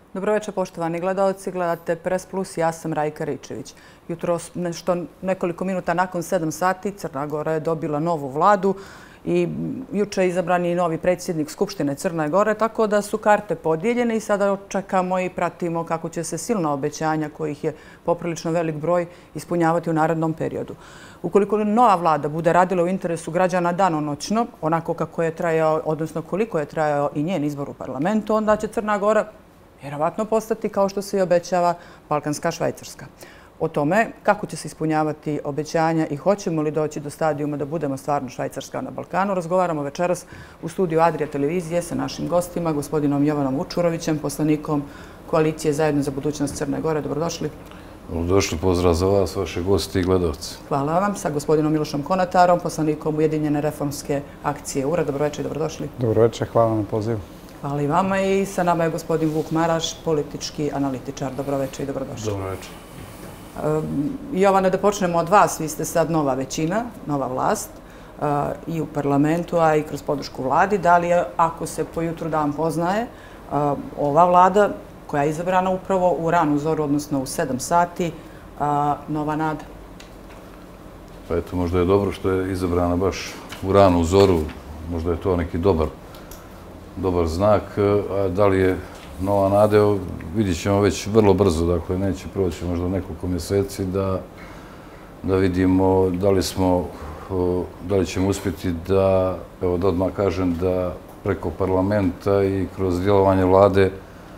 Dobro večer, poštovani gledalci. Gledate Press Plus, ja sam Rajka Ričević. Jutros, nekoliko minuta nakon 7 sati, Crna Gora je dobila novu vladu i juče je izabran i novi predsjednik Skupštine Crne Gore, tako da su karte podijeljene i sada čekamo i pratimo kako će se silna obećanja, kojih je poprilično velik broj, ispunjavati u narednom periodu. Ukoliko nova vlada bude radila u interesu građana danonoćno, onako kako je trajao, odnosno koliko je trajao i njen izbor u parlamentu, onda će Crna Gora vjerovatno postati, kao što se i obećava, balkanska Švajcarska. O tome kako će se ispunjavati obećanja i hoćemo li doći do stadijuma da budemo stvarno Švajcarska na Balkanu, razgovaramo večeras u studiju Adria televizije sa našim gostima, gospodinom Jovanom Vučurovićem, poslanikom Koalicije Zajedno za budućnost Crne Gore. Dobrodošli. Dobrodošli, pozdrav za vas, vaše gosti i gledalci. Hvala vam. Sa gospodinom Milošom Konatarom, poslanikom Ujedinjene reformske akcije URA. Dobroveče i dobrodošli. Dobroveče, hvala na pozivu. Hvala i vama i sa nama je gospodin Vuk Maraš, politički analitičar. Dobroveče i dobrodošli. Dobroveče. Jovane, da počnemo od vas. Vi ste sad nova većina, nova vlast i u parlamentu, a i kroz podršku vladi. Da li je, ako se po jutru dan poznaje, ova vlada koja je izabrana upravo u ranu zoru, odnosno u 7 sati, nova nada? Pa eto, možda je dobro što je izabrana baš u ranu zoru. Možda je to neki dobar znak. A da li je nova nada, vidjet ćemo već vrlo brzo, dakle neće proći možda nekoliko mjeseci da vidimo da li ćemo uspjeti da, evo da odmah kažem, da preko parlamenta i kroz djelovanje vlade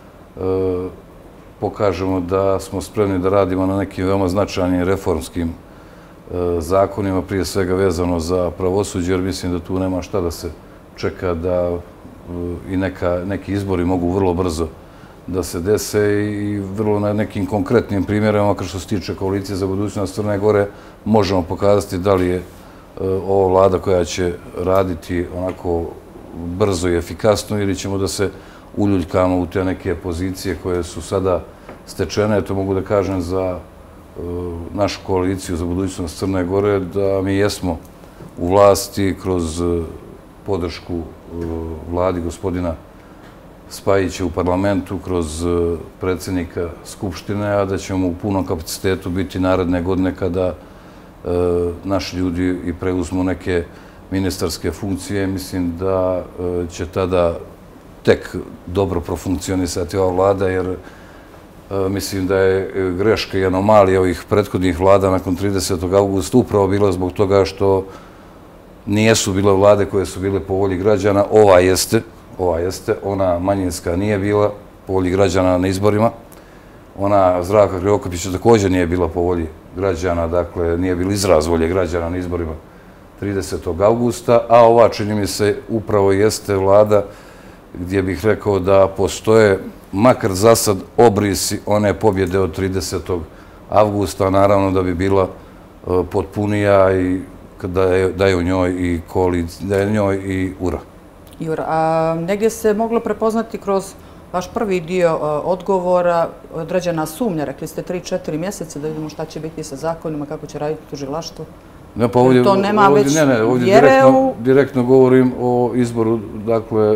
pokažemo da smo spremni da radimo na nekim veoma značajnim reformskim zakonima, prije svega vezano za pravosuđe, jer mislim da tu nema šta da se čeka da i neki izbori mogu vrlo brzo da se dese i vrlo na nekim konkretnim primjerima, kao što se tiče Koalicije za budućnost Crne Gore, možemo pokazati da li je ova vlada koja će raditi onako brzo i efikasno ili ćemo da se uljuljkamo u te neke pozicije koje su sada stečene. To mogu da kažem za našu Koaliciju za budućnost Crne Gore, da mi jesmo u vlasti kroz podršku vladi gospodina Spajića u parlamentu, kroz predsjednika Skupštine, a da ćemo u punom kapacitetu biti naredne godine kada naši ljudi i preuzmu neke ministarske funkcije. Mislim da će tada tek dobro profunkcionisati ova vlada, jer mislim da je greška i anomalija ovih prethodnih vlada nakon 30. augusta upravo bila zbog toga što nijesu bile vlade koje su bile po volji građana. Ova jeste, ona manjinska nije bila po volji građana na izborima. Ona Zdravka Krivokapića također nije bila po volji građana, dakle nije bilo izraz volje građana na izborima 30. augusta, a ova, čini mi se, upravo jeste vlada gdje bih rekao da postoje, makar za sad, obrisi one pobjede od 30. avgusta, naravno da bi bila potpunija i da je u njoj i URA. A negdje se moglo prepoznati kroz vaš prvi dio odgovora određena sumnja. Rekli ste 3-4 mjeseca da vidimo šta će biti sa zakonima, kako će raditi tužilaštvo. Ne, pa ovdje direktno govorim o izboru, dakle,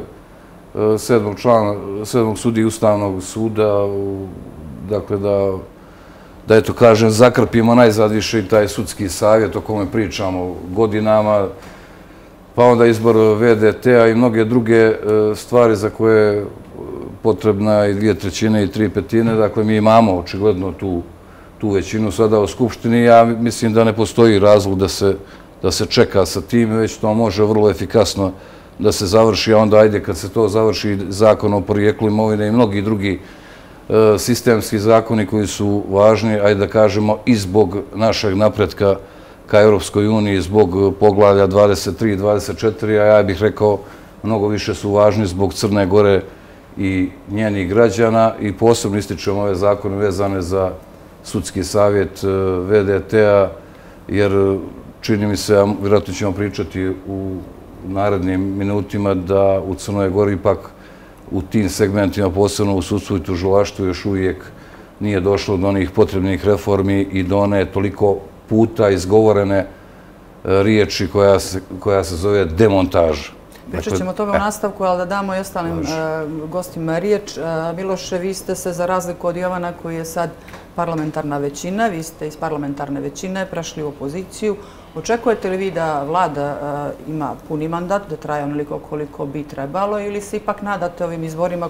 7. sudije Ustavnog suda, dakle da eto kažem, zakrpimo najzad više i taj sudski savjet o kome pričamo godinama, pa onda izbor VDT-a i mnoge druge stvari za koje je potrebna i 2/3 i 3/5. Dakle, mi imamo očigledno tu većinu sada u Skupštini. Ja mislim da ne postoji razlog da se čeka sa tim, već to može vrlo efikasno da se završi, a onda ajde kad se to završi Zakon o porijeklu imovine i mnogi drugi sistemski zakoni koji su važni, ajde da kažemo, i zbog našeg napretka ka Europskoj uniji, zbog poglavlja 23 i 24, a ja bih rekao mnogo više su važni zbog Crne Gore i njenih građana i posebno ističemo ove zakone vezane za sudski savjet VDT-a, jer čini mi se, a vjerojatno ćemo pričati u narednim minutima, da u Crnoj Gori ipak u tim segmentima, posebno u sudstvu i tužilaštvu, još uvijek nije došlo do onih potrebnih reformi i do one toliko puta izgovorene riječi koja se zove demontaža. Pričat ćemo o tome u nastavku, ali da damo i ostalim gostima riječ. Miloše, vi ste se, za razliku od Jovana, koji je sad parlamentarna većina, vi ste iz parlamentarne većine prešli u opoziciju. Očekujete li vi da vlada ima puni mandat, da traje onoliko koliko bi trebalo, ili se ipak nadate ovim izborima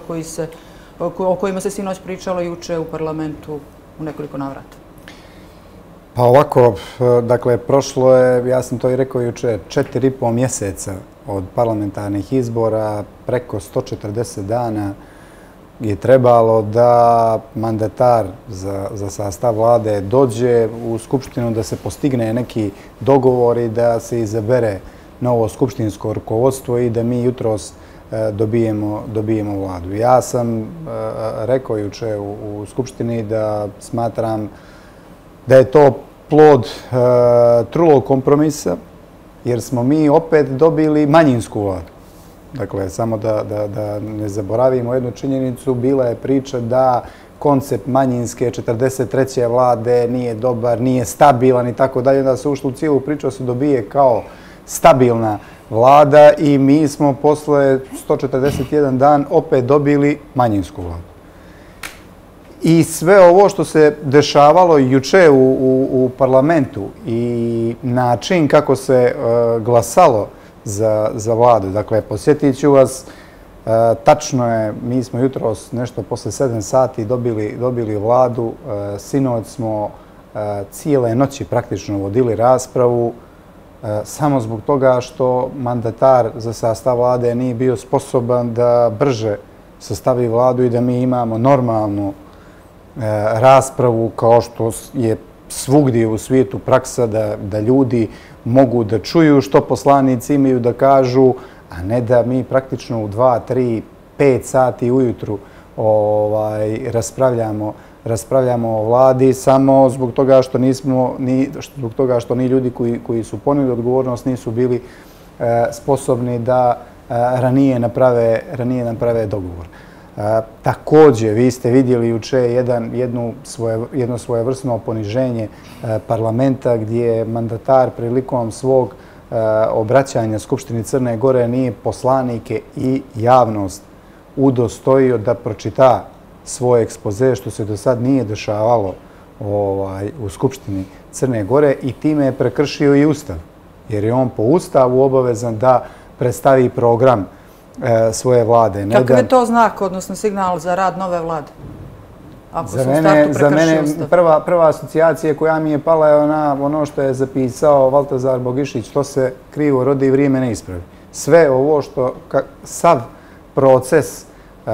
o kojima se sinoć pričalo juče u parlamentu u nekoliko navrata? Pa ovako, dakle, prošlo je, ja sam to i rekao juče, 4,5 mjeseca od parlamentarnih izbora, preko 140 dana je trebalo da mandatar za sastav vlade dođe u Skupštinu, da se postigne neki dogovor i da se izabere novo skupštinsko rukovodstvo i da mi jutros dobijemo vladu. Ja sam rekao juče u Skupštini da smatram da je to plod trulog kompromisa, jer smo mi opet dobili manjinsku vladu. Dakle, samo da ne zaboravimo jednu činjenicu, bila je priča da koncept manjinske 43. vlade nije dobar, nije stabilan i tako dalje, da se ušlo u cijelu priču, se dobije kao stabilna vlada i mi smo posle 141 dan opet dobili manjinsku vladu. I sve ovo što se dešavalo juče u parlamentu i način kako se glasalo za vladu. Dakle, posjetit ću vas, tačno je, mi smo jutros nešto posle 7 sati dobili vladu. Sinoć smo cijele noći praktično vodili raspravu samo zbog toga što mandatar za sastav vlade nije bio sposoban da brže sastavi vladu i da mi imamo normalnu raspravu kao što je svugdje u svijetu praksa, da ljudi mogu da čuju što poslanici imaju da kažu, a ne da mi praktično u 2, 3, 5 sati ujutru raspravljamo o vladi samo zbog toga što ni ljudi koji su ponijeli odgovornost nisu bili sposobni da ranije naprave dogovor. Također, vi ste vidjeli juče jedno svojevrsno poniženje parlamenta gdje je mandatar prilikom svog obraćanja Skupštini Crne Gore nije poslanike i javnost udostojio da pročita svoj ekspoze, što se do sad nije dešavalo u Skupštini Crne Gore, i time je prekršio i Ustav, jer je on po Ustavu obavezan da predstavi program svoje vlade. Kakav je to znak, odnosno signal za rad nove vlade? Za mene prva asocijacija koja mi je pala je ono što je zapisao Valtazar Bogišić, to se krivo rodi i vrijeme ne ispravi. Sve ovo sav proces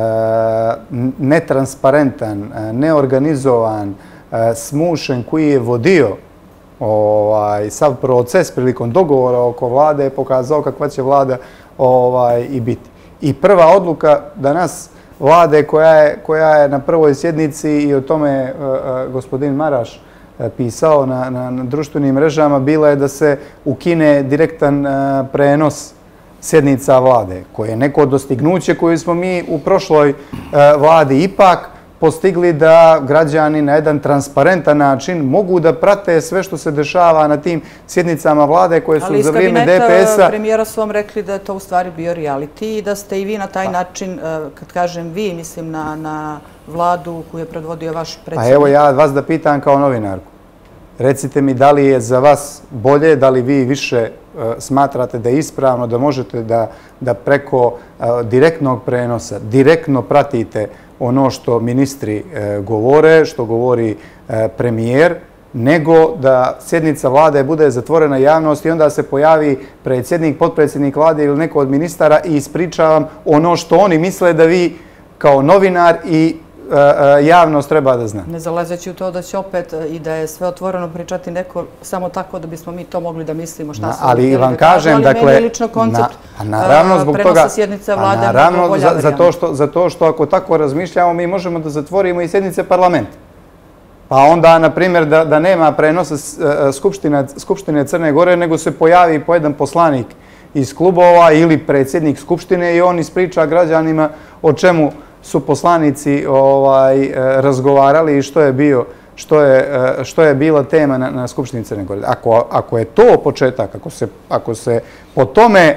netransparentan, neorganizovan, smušen koji je vodio sav proces prilikom dogovora oko vlade je pokazao kakva će vlada i biti. I prva odluka danas vlade koja je na prvoj sjednici, i o tome je gospodin Maraš pisao na društvenim mrežama, bila je da se ukine direktan prenos sjednica vlade, koje je neko dostignuće koje smo mi u prošloj vladi ipak postigli, da građani na jedan transparentan način mogu da prate sve što se dešava na tim sjednicama vlade koje su za vrijeme DPS-a... Ali iz kabineta premijera su vam rekli da je to u stvari bio reality i da ste i vi na taj način, kad kažem vi, mislim na vladu koju je predvodio vaš predsjednik. A evo ja vas da pitam kao novinarku. Recite mi da li je za vas bolje, da li vi više smatrate da je ispravno, da možete da preko direktnog prenosa direktno pratite ono što ministri govore, što govori premijer, nego da sjednica vlade bude zatvorena javnosti i onda se pojavi predsjednik, potpredsjednik vlade ili neko od ministara i ispričavam ono što oni misle da vi kao novinar i javnost treba da zna. Ne zalazeći u to da će opet i da je sve otvoreno pričati neko samo tako da bismo mi to mogli da mislimo šta su ali vam kažem, dakle, meni lično koncept prenosa sjednice vlade je mnogo bolja varijanta. Zato što ako tako razmišljamo, mi možemo da zatvorimo i sjednice parlamenta. Pa onda, na primjer, da nema prenosa Skupštine Crne Gore, nego se pojavi po jedan poslanik iz klubova ili predsjednik Skupštine i on ispriča građanima o čemu su poslanici razgovarali i što je bila tema na Skupštini Crne Gore. Ako je to početak, ako se po tome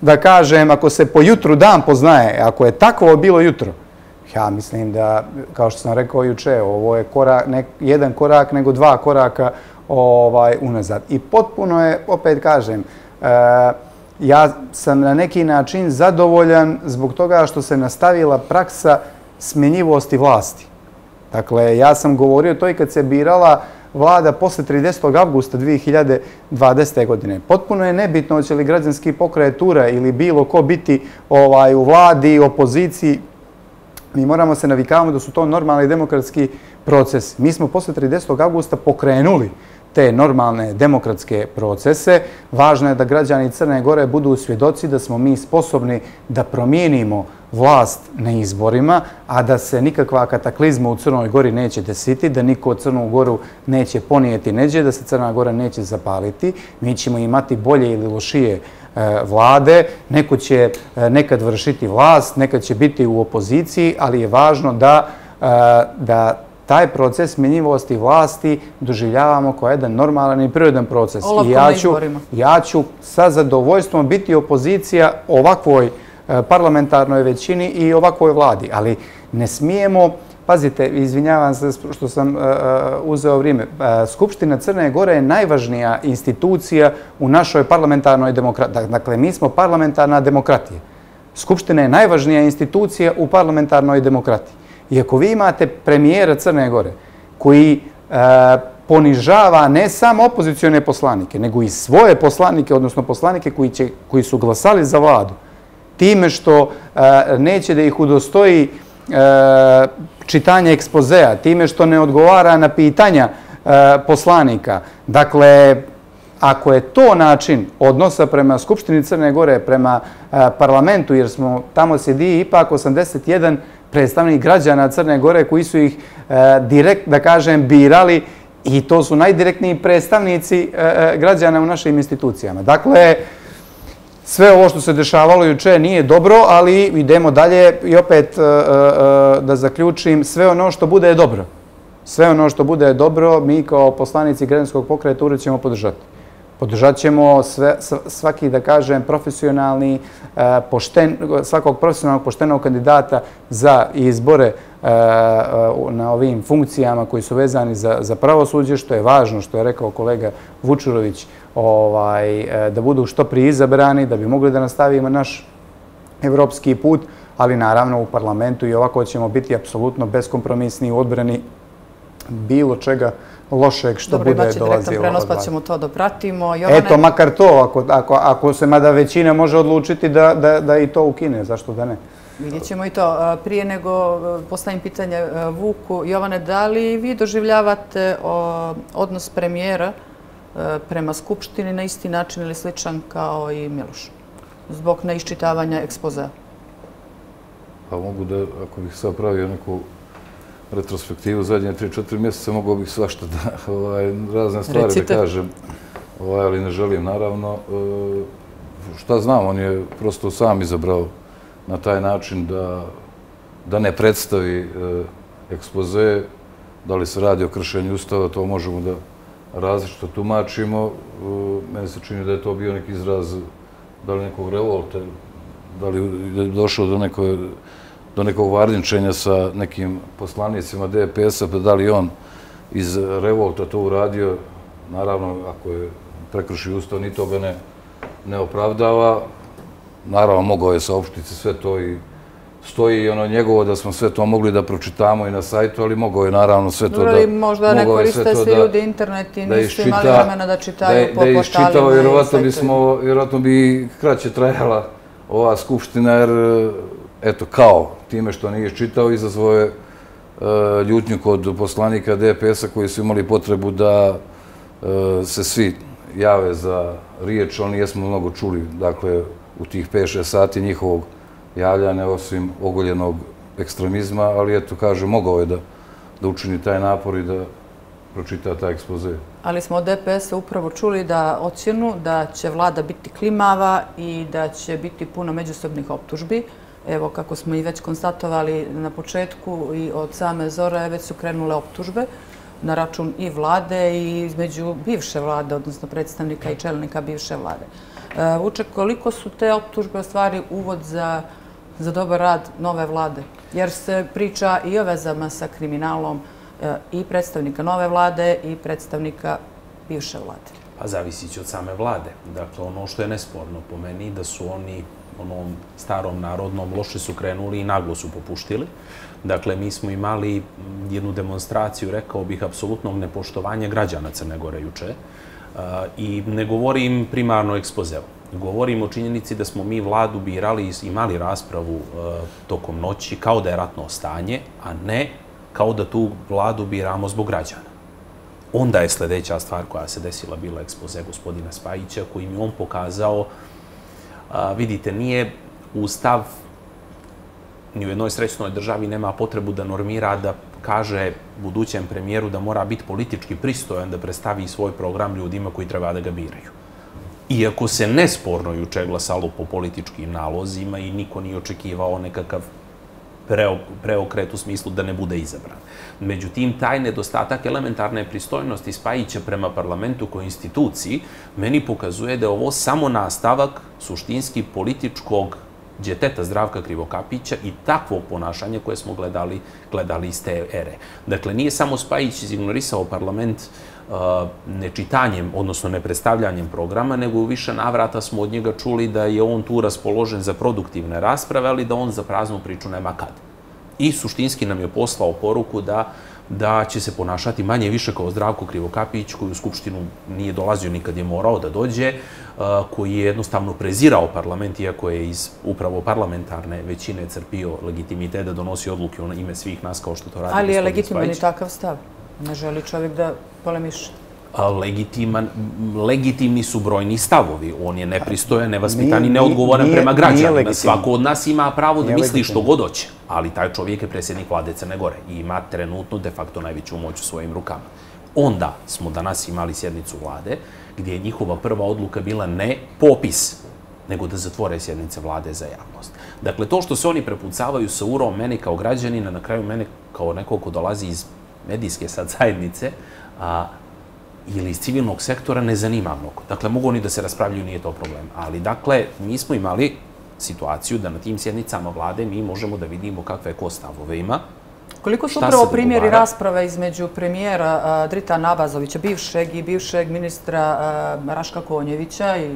da kažem, ako se po jutru dan poznaje, ako je takvo bilo jutro, ja mislim da, kao što sam rekao juče, ovo je jedan korak nego dva koraka unazad. I potpuno je, opet kažem, ja sam na neki način zadovoljan zbog toga što se nastavila praksa smjenjivosti vlasti. Dakle, ja sam govorio to i kad se birala vlada posle 30. avgusta 2020. godine. Potpuno je nebitno hoće li građanski pokret Tura ili bilo ko biti u vladi, opoziciji. Mi moramo se navikavamo da su to normalni demokratski procesi. Mi smo posle 30. avgusta pokrenuli te normalne demokratske procese. Važno je da građani Crne Gore budu svjedoci da smo mi sposobni da promijenimo vlast na izborima, a da se nikakva kataklizma u Crnoj Gori neće desiti, da niko Crnu Goru neće ponijeti neđe, da se Crna Gora neće zapaliti. Mi ćemo imati bolje ili lošije vlade, neko će nekad vršiti vlast, nekad će biti u opoziciji, ali je važno da taj proces smjenjivosti vlasti doživljavamo kao jedan normalan i prirodan proces. I ja ću sa zadovoljstvom biti opozicija ovakvoj parlamentarnoj većini i ovakvoj vladi, ali ne smijemo, pazite, izvinjavam se što sam uzeo vrijeme, Skupština Crne Gore je najvažnija institucija u našoj parlamentarnoj demokratiji. Dakle, mi smo parlamentarna demokratija. Skupština je najvažnija institucija u parlamentarnoj demokratiji. I ako vi imate premijera Crne Gore koji ponižava ne samo opozicione poslanike, nego i svoje poslanike, odnosno poslanike koji su glasali za vladu, time što neće da ih udostoji čitanje ekspozea, time što ne odgovara na pitanja poslanika. Dakle, ako je to način odnosa prema Skupštini Crne Gore, prema parlamentu, jer smo tamo sjedi ipak 81 predstavnik građana Crne Gore koji su ih direkt, da kažem, birali i to su najdirektniji predstavnici građana u našim institucijama. Dakle, sve ovo što se dešavalo juče nije dobro, ali idemo dalje i opet da zaključim, sve ono što bude dobro. Sve ono što bude dobro, mi kao poslanici Građanskog pokreta Ura ćemo podržati. Podržat ćemo svaki, da kažem, profesionalni, svakog profesionalnog poštenog kandidata za izbore na ovim funkcijama koji su vezani za pravosuđe, što je važno, što je rekao kolega Vučurović, da budu što prije izabrani, da bi mogli da nastavimo naš evropski put, ali naravno u parlamentu i ovako ćemo biti apsolutno beskompromisni u odbrani bilo čega lošeg što bude dolazilo od vlade. Dobro, imaće direktan prenos, pa ćemo to da pratimo. Eto, makar to, ako se mada većina može odlučiti da i to ukine, zašto da ne? Vidjet ćemo i to. Prije nego postavim pitanje Vuku. Jovane, da li vi doživljavate odnos premijera prema Skupštini na isti način ili sličan kao i Miloš? Zbog neiščitavanja ekspozea. Pa mogu da, ako bih sad pravio neku retrospektivu zadnje 3-4 mjeseca, mogao bih svašta da razne stvari da kažem, ali ne želim, naravno. Šta znam, on je prosto sam izabrao na taj način da ne predstavi ekspoze. Da li se radi o kršenju Ustava, to možemo da različito tumačimo. Meni se čini da je to bio neki izraz da li nekog revolta, da li je došlo do nekog varničenja sa nekim poslanicima DPS-a, pa da li on iz revolta to uradio. Naravno, ako je prekršio Ustav, ni to ga ne opravdava. Naravno, mogao je saopštiti sve to i stoji ono njegovo da smo sve to mogli da pročitamo i na sajtu, ali mogao je naravno sve to da... Možda ne koriste svi ljudi internet i nisu imali vremena da čitaju po portalima i sajtovima. Vjerojatno bi kraće trajala ova skupština, jer eto, kao time što nije iščitao, izazvao je ljutnju kod poslanika DPS-a koji su imali potrebu da se svi jave za riječ. Oni jesmo mnogo čuli, dakle, u tih 5-6 sati njihovog javljanja, osim ogoljenog ekstremizma, ali eto, kaže, mogao je da učini taj napor i da pročita taj ekspoze. Ali smo od DPS-a upravo čuli da ocjenu da će vlada biti klimava i da će biti puno međusobnih optužbi. Evo, kako smo i već konstatovali na početku i od same zore, već su krenule optužbe na račun i vlade i između bivše vlade, odnosno predstavnika i čelnika bivše vlade. Vuče, koliko su te optužbe u stvari uvod za dobar rad nove vlade? Jer se priča i o vezama sa kriminalom i predstavnika nove vlade i predstavnika bivše vlade. Pa zavisići od same vlade. Dakle, ono što je nesporno po meni, da su oni onom starom narodnom loše su krenuli i naglo su popuštili. Dakle, mi smo imali jednu demonstraciju, rekao bih, apsolutnog nepoštovanja građana Crne Gore juče. I ne govorim primarno o ekspozeu. Govorim o činjenici da smo mi vladu birali i imali raspravu tokom noći kao da je ratno stanje, a ne kao da tu vladu biramo zbog građana. Onda je sljedeća stvar koja se desila bila ekspoze gospodina Spajića, koji mi on pokazao, vidite, nije Ustav ni u jednoj srećnoj državi nema potrebu da normira, da kaže budućem premijeru da mora biti politički pristojan da predstavi svoj program ljudima koji treba da ga biraju. Iako se nesporno juče glasalo po političkim nalozima i niko nije očekivao nekakav preokret u smislu da ne bude izabran. Međutim, taj nedostatak elementarne pristojnosti Spajića prema parlamentu kao instituciji meni pokazuje da je ovo samo nastavak suštinski političkog đeteta Zdravka Krivokapića i takvog ponašanja koje smo gledali iz te ere. Dakle, nije samo Spajić izignorisao parlament nečitanjem, odnosno nepredstavljanjem programa, nego u više navrata smo od njega čuli da je on tu raspoložen za produktivne rasprave, ali da on za praznu priču nema kad. I suštinski nam je poslao poruku da će se ponašati manje više kao Zdravko Krivokapić, koji u Skupštinu nije dolazio nikad je morao da dođe, koji je jednostavno prezirao parlament, iako je iz upravo parlamentarne većine crpio legitimitet da donosi odluke u ime svih nas, kao što to radi gospodin Spajić. Ali je legitiman i takav stav? Ne želi čovjek da polemiše? Legitimni su brojni stavovi. On je nepristojan, nevaspitan i neodgovoran prema građanima. Svako od nas ima pravo da misli što god hoće, ali taj čovjek je predsjednik vlade Crne Gore i ima trenutno de facto najveću moć u svojim rukama. Onda smo danas imali sjednicu vlade gdje je njihova prva odluka bila ne popis, nego da zatvore sjednice vlade za javnost. Dakle, to što se oni prepucavaju sa urom meni kao građanina, na kraju mene kao neko ko dolazi iz medijske sad zajednice, ili iz civilnog sektora, ne zanima mnogo. Dakle, mogu oni da se raspravljaju, nije to problem. Ali, dakle, mi smo imali situaciju da na tim sjednicama vlade mi možemo da vidimo kakve ko stavove ima. Koliko su upravo primjeri rasprave između premijera Dritana Abazovića, bivšeg i bivšeg ministra Raška Konjevića i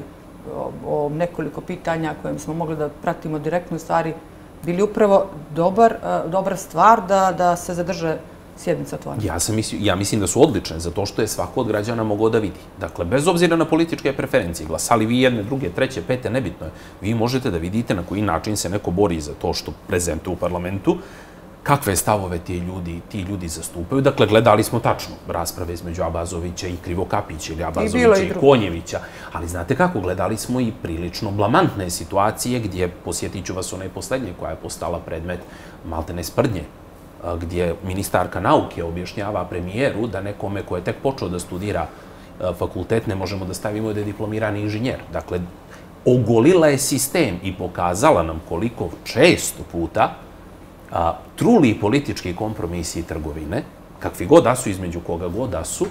o nekoliko pitanja koje smo mogli da pratimo direktno, stvari bili upravo dobra stvar da se zadrže sjednica otvorena? Ja mislim da su odlične, zato što je svako od građana mogao da vidi. Dakle, bez obzira na političke preferencije, glasali vi jedne, druge, treće, pete, nebitno je, vi možete da vidite na koji način se neko bori za to što prezentuje u parlamentu, kakve stavove ti ljudi zastupaju. Dakle, gledali smo tačno rasprave između Abazovića i Krivokapića ili Abazovića i Konjevića, ali znate kako, gledali smo i prilično blamantne situacije gdje, posjetit ću vas onaj poslednje koja je postala predmet maltene sprdnje, gdje ministarka nauke objašnjava premijeru da nekome ko je tek počeo da studira fakultet ne možemo da stavimo da je diplomirani inženjer. Dakle, ogolila je sistem i pokazala nam koliko često puta truli politički kompromisi i trgovine, kakvi god da su, između koga god da su,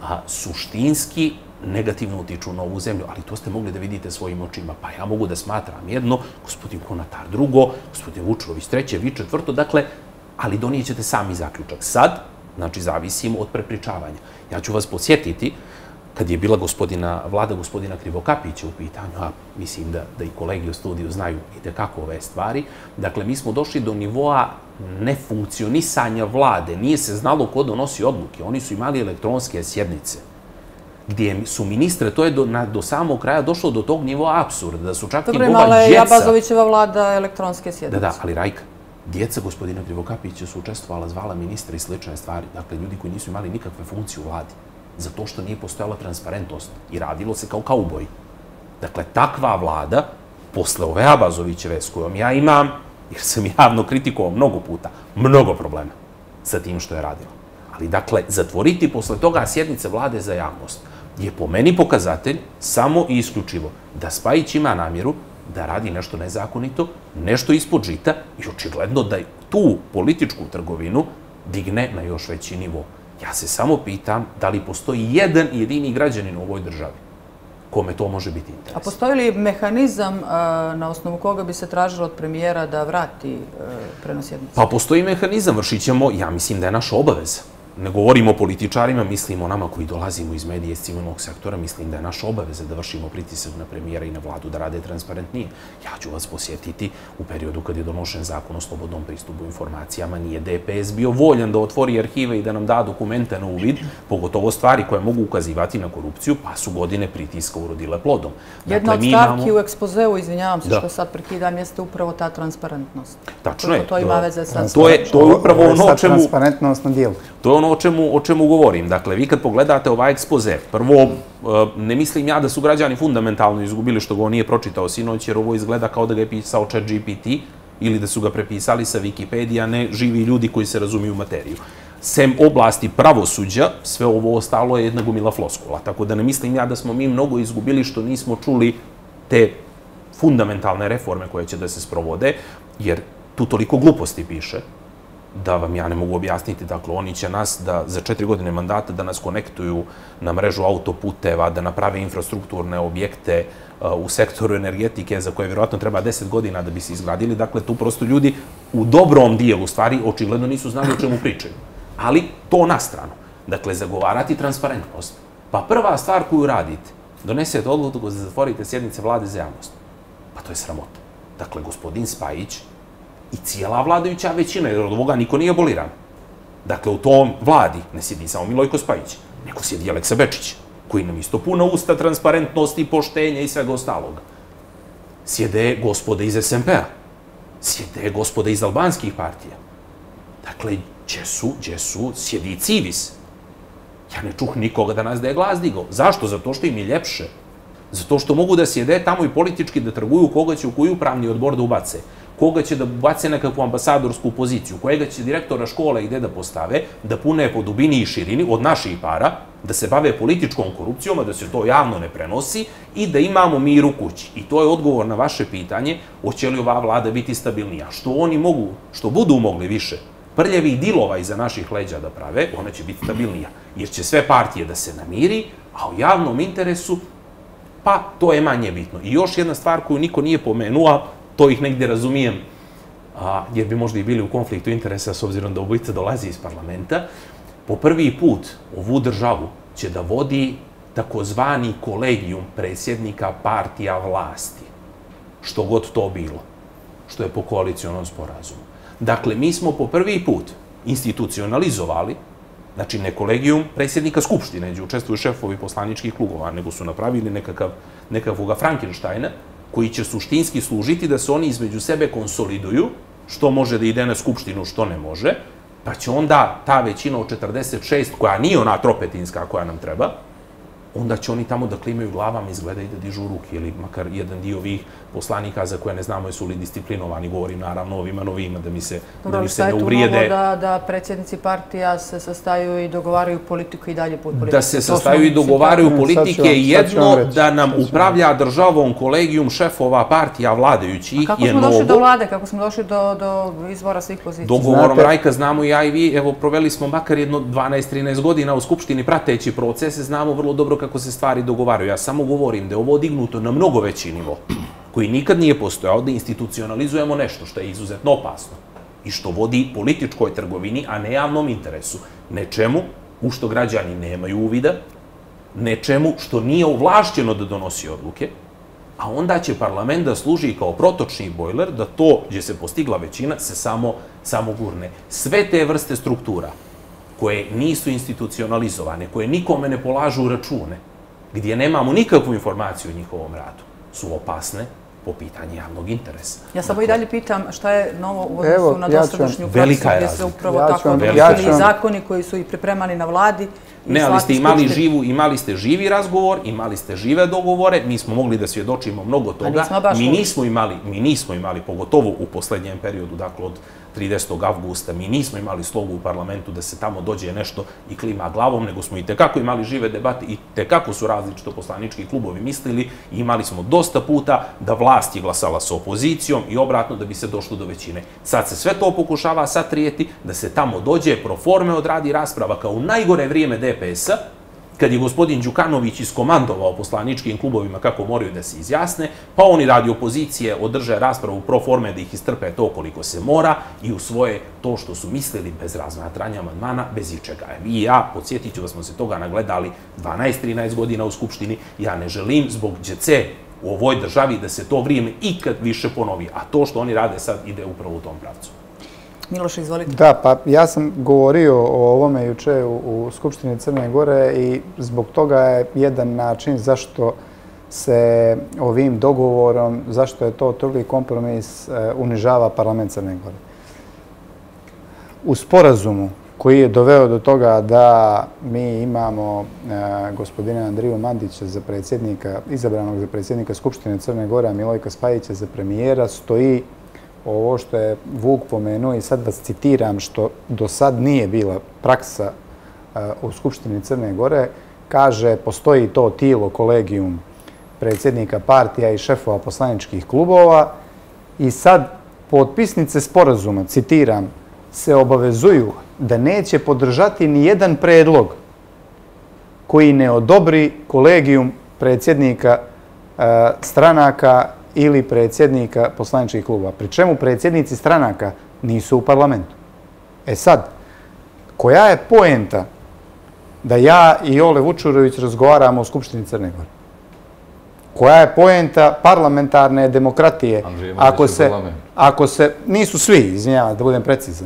suštinski negativno utiču na ovu zemlju. Ali to ste mogli da vidite svojim očima. Pa ja mogu da smatram jedno, gospodin Konatar drugo, gospodin Vučević treće, vi četvrto, dakle, ali donijećete sami zaključak. Sad, znači, zavisimo od prepričavanja. Ja ću vas podsjetiti, kad je bila vlada gospodina Krivokapića u pitanju, a mislim da i kolegi u studiju znaju itekako ove stvari, dakle, mi smo došli do nivoa nefunkcionisanja vlade. Nije se znalo ko donosi odluke. Oni su imali elektronske sjednice, gdje su ministre, to je do samog kraja došlo do tog nivoa apsurda, da su čak i njegova djeca... Dobro, imala je Abazovićeva vlada elektronske sjednice. Da, ali Rajka, djeca gospodina Krivokapića su učestvovala, zvala ministra i slične stvari. Dakle, ljudi koji nisu imali nikakve funkcije u vladi, zato što nije postojala transparentnost i radilo se kao kauboji. Dakle, takva vlada, posle ove Abazovićeve s kojom ja imam, jer sam javno kritikovao mnogo puta, mnogo problema sa tim što je radilo. Ali, dakle, zatvoriti posle toga sjednice vlade za javnost je po meni pokazatelj samo i isključivo da Spajić ima namjeru da radi nešto nezakonito, nešto ispod žita i očigledno da tu političku trgovinu digne na još veći nivo. Ja se samo pitam da li postoji jedan jedini građanin u ovoj državi kome to može biti interes. A postoji li mehanizam na osnovu koga bi se tražilo od premijera da vrati prenos sjednice? Pa postoji mehanizam, vršit ćemo, ja mislim da je naša obaveza. Ne govorimo o političarima, mislim o nama koji dolazimo iz medije, iz civilnog sektora, mislim da je naša obaveza da vršimo pritisak na premijera i na vladu da rade transparentnije. Ja ću vas posjetiti, u periodu kad je donošen zakon o slobodnom pristupu informacijama, nije DPS bio voljan da otvori arhive i da nam da dokumente na uvid, pogotovo stvari koje mogu ukazivati na korupciju, pa su godine pritiska urodile plodom. Jedna od stavki u ekspozeu, izvinjavam se što sad prekidam, jeste upravo ta transparentnost. Tačno je. To ima veze sa... To je upravo ono o čemu... Transparentnost na dijelu. To je ono o čemu govorim. Dakle, vi kad pogledate ovaj ekspoze, prvo, ne mislim ja da su građani fundamentalno izgubili što ga on nije pročitao sinoć, jer ovo izgleda kao da ga je pisao ChatGPT ili da su ga prepisali sa Wikipedija, ne živi ljudi koji se razumiju u materiju. Sem oblasti pravosuđa, sve ovo ostalo je jedna gomila floskula. Tako da ne mislim ja da smo mi mnogo izgubili što nismo čuli te fundamentalne reforme koje će da se sprovode, jer tu toliko gluposti piše da vam ja ne mogu objasniti. Dakle, oni će nas da za 4 godine mandata da nas konektuju na mrežu autoputeva, da naprave infrastrukturne objekte u sektoru energetike za koje vjerojatno treba 10 godina da bi se izgradili. Dakle, tu prosto ljudi u dobrom dijelu stvari očigledno nisu znali o čemu pričaju. Ali to na stranu. Dakle, zagovarati transparentnost. Pa prva stvar koju radite, donesete odluku da zatvorite sjednice vlade za javnost. Pa to je sramota. Dakle, gospodin Spajić i cijela vladajuća većina, jer od ovoga niko nije aboliran. Dakle, u tom vladi ne sjedi samo Milojko Spajić, nego sjedi Aleksa Bečić, koji nam isto puna usta transparentnosti, poštenja i svega ostalog. Sjede gospode iz SMP-a, sjede gospode iz albanskih partija. Dakle, gdje su, sjedi Civis. Ja ne čuh nikoga danas da je glas digao. Zašto? Zato što im je ljepše. Zato što mogu da sjede tamo i politički da trguju koga će u koju upravni odbor da ubace, koga će da ubace nekakvu ambasadorsku poziciju, kojega će direktora škole gde da postave, da pune po dubini i širini od naših para, da se bave političkom korupcijom, a da se to javno ne prenosi i da imamo mir u kući. I to je odgovor na vaše pitanje, hoće li ova vlada biti stabilnija. Što oni mogu, što budu mogli više prljavih dilova iza naših leđa da prave, ona će biti stabilnija. Jer će sve partije da se namiri, a u javnom interesu, pa to je manje bitno. I još jedna stvar koju niko nije pomenuo, to ih negdje razumijem, jer bi možda i bili u konfliktu interesa s obzirom da obojica dolazi iz parlamenta, po prvi put ovu državu će da vodi takozvani kolegijum predsjednika partija vlasti. Što god to bilo. Što je po koalicionom sporazumu. Dakle, mi smo po prvi put institucionalizovali, znači ne kolegijum predsjednika Skupštine, gdje učestvuju šefovi poslaničkih klubova, nego su napravili nekakvoga Frankensteina, koji će suštinski služiti da se oni između sebe konsoliduju, što može da ide na Skupštinu, što ne može, pa će onda ta većina od 46, koja nije ona tropetinska koja nam treba, onda će oni tamo da klimaju glavama, izgleda i da dižu ruke, ili makar jedan dio ovih poslanika za koje ne znamo jesu li disciplinovani, govorim naravno ovima novima, da mi se ne uvrijede. Šta je tu novo da predsjednici partija se sastaju i dogovaraju politiku i dalje put politike? Da se sastaju i dogovaraju politike jedno, da nam upravlja državom kolegijum šefova partija vladajućih je novo. Kako smo došli do vlade, kako smo došli do izbora svih pozicija? Dogovorom Rajka znamo i ja i vi, evo proveli smo makar jedno 12-13 godina u Skupštini prateći procese, znamo vrlo dobro kako se stvari dogovaraju. Ja samo govorim da je ovo dignuto na mnogo veći nivo, koji nikad nije postojao, da institucionalizujemo nešto što je izuzetno opasno i što vodi političkoj trgovini, a ne javnom interesu. Nečemu u što građani nemaju uvida, nečemu što nije ovlašćeno da donosi odluke, a onda će parlament da služi kao protočni bojler, da to gdje se postigla većina se samo gurne. Sve te vrste struktura koje nisu institucionalizovane, koje nikome ne polažu račune, gdje nemamo nikakvu informaciju o njihovom radu, su opasne po pitanju javnog interesa. Ja samo i dalje pitam šta je novo u odnosu na dosadašnju praksu, gdje se upravo tako donosili zakoni koji su i pripremani na vladi. Ne, ali ste imali ste živi razgovor, imali ste žive dogovore, mi smo mogli da svjedočimo mnogo toga. Mi nismo imali, pogotovo u posljednjem periodu, dakle od 30. avgusta, mi nismo imali slogu u parlamentu da se tamo dođe nešto i klima glavom, nego smo i tekako imali žive debate i tekako su različito poslanički klubovi mislili i imali smo dosta puta da vlast je glasala sa opozicijom i obratno da bi se došlo do većine. Sad se sve to pokušava satrijeti, da se tamo dođe, pro forme odradi rasprava kao u najgore vrijeme DPS-a, kad je gospodin Đukanović iskomandovao poslaničkim klubovima kako moraju da se izjasne, pa oni radi opozicije održe raspravu pro forme da ih istrpe to koliko se mora i usvoje to što su mislili bez razmatranja amandmana, bez ičega. Vi i ja, podsjetit ću da smo se toga nagledali 12-13 godina u Skupštini, ja ne želim zbog djece u ovoj državi da se to vrijeme ikad više ponovi, a to što oni rade sad ide upravo u tom pravcu. Miloš, izvolite. Da, pa ja sam govorio o ovome juče u Skupštini Crne Gore i zbog toga je jedan način zašto se ovim dogovorom, zašto je to toliki kompromis, unižava parlament Crne Gore. U sporazumu koji je doveo do toga da mi imamo gospodina Andriju Mandića za predsjednika, izabranog za predsjednika Skupštine Crne Gore, a Milojka Spajića za premijera, stoji ovo što je Vuk pomenuo i sad vas citiram, što do sad nije bila praksa u Skupštini Crne Gore, kaže postoji to tijelo, kolegijum predsjednika partija i šefova poslaničkih klubova i sad potpisnice sporazuma, citiram, se obavezuju da neće podržati ni jedan predlog koji ne odobri kolegijum predsjednika stranaka ili predsjednika poslaničkih kluba. Pri čemu predsjednici stranaka nisu u parlamentu. E sad, koja je poenta da ja i Ole Vučurović razgovaramo o Skupštini Crne Gore? Koja je poenta parlamentarne demokratije? Ako se, nisu svi, izvinjavam, da budem precizan,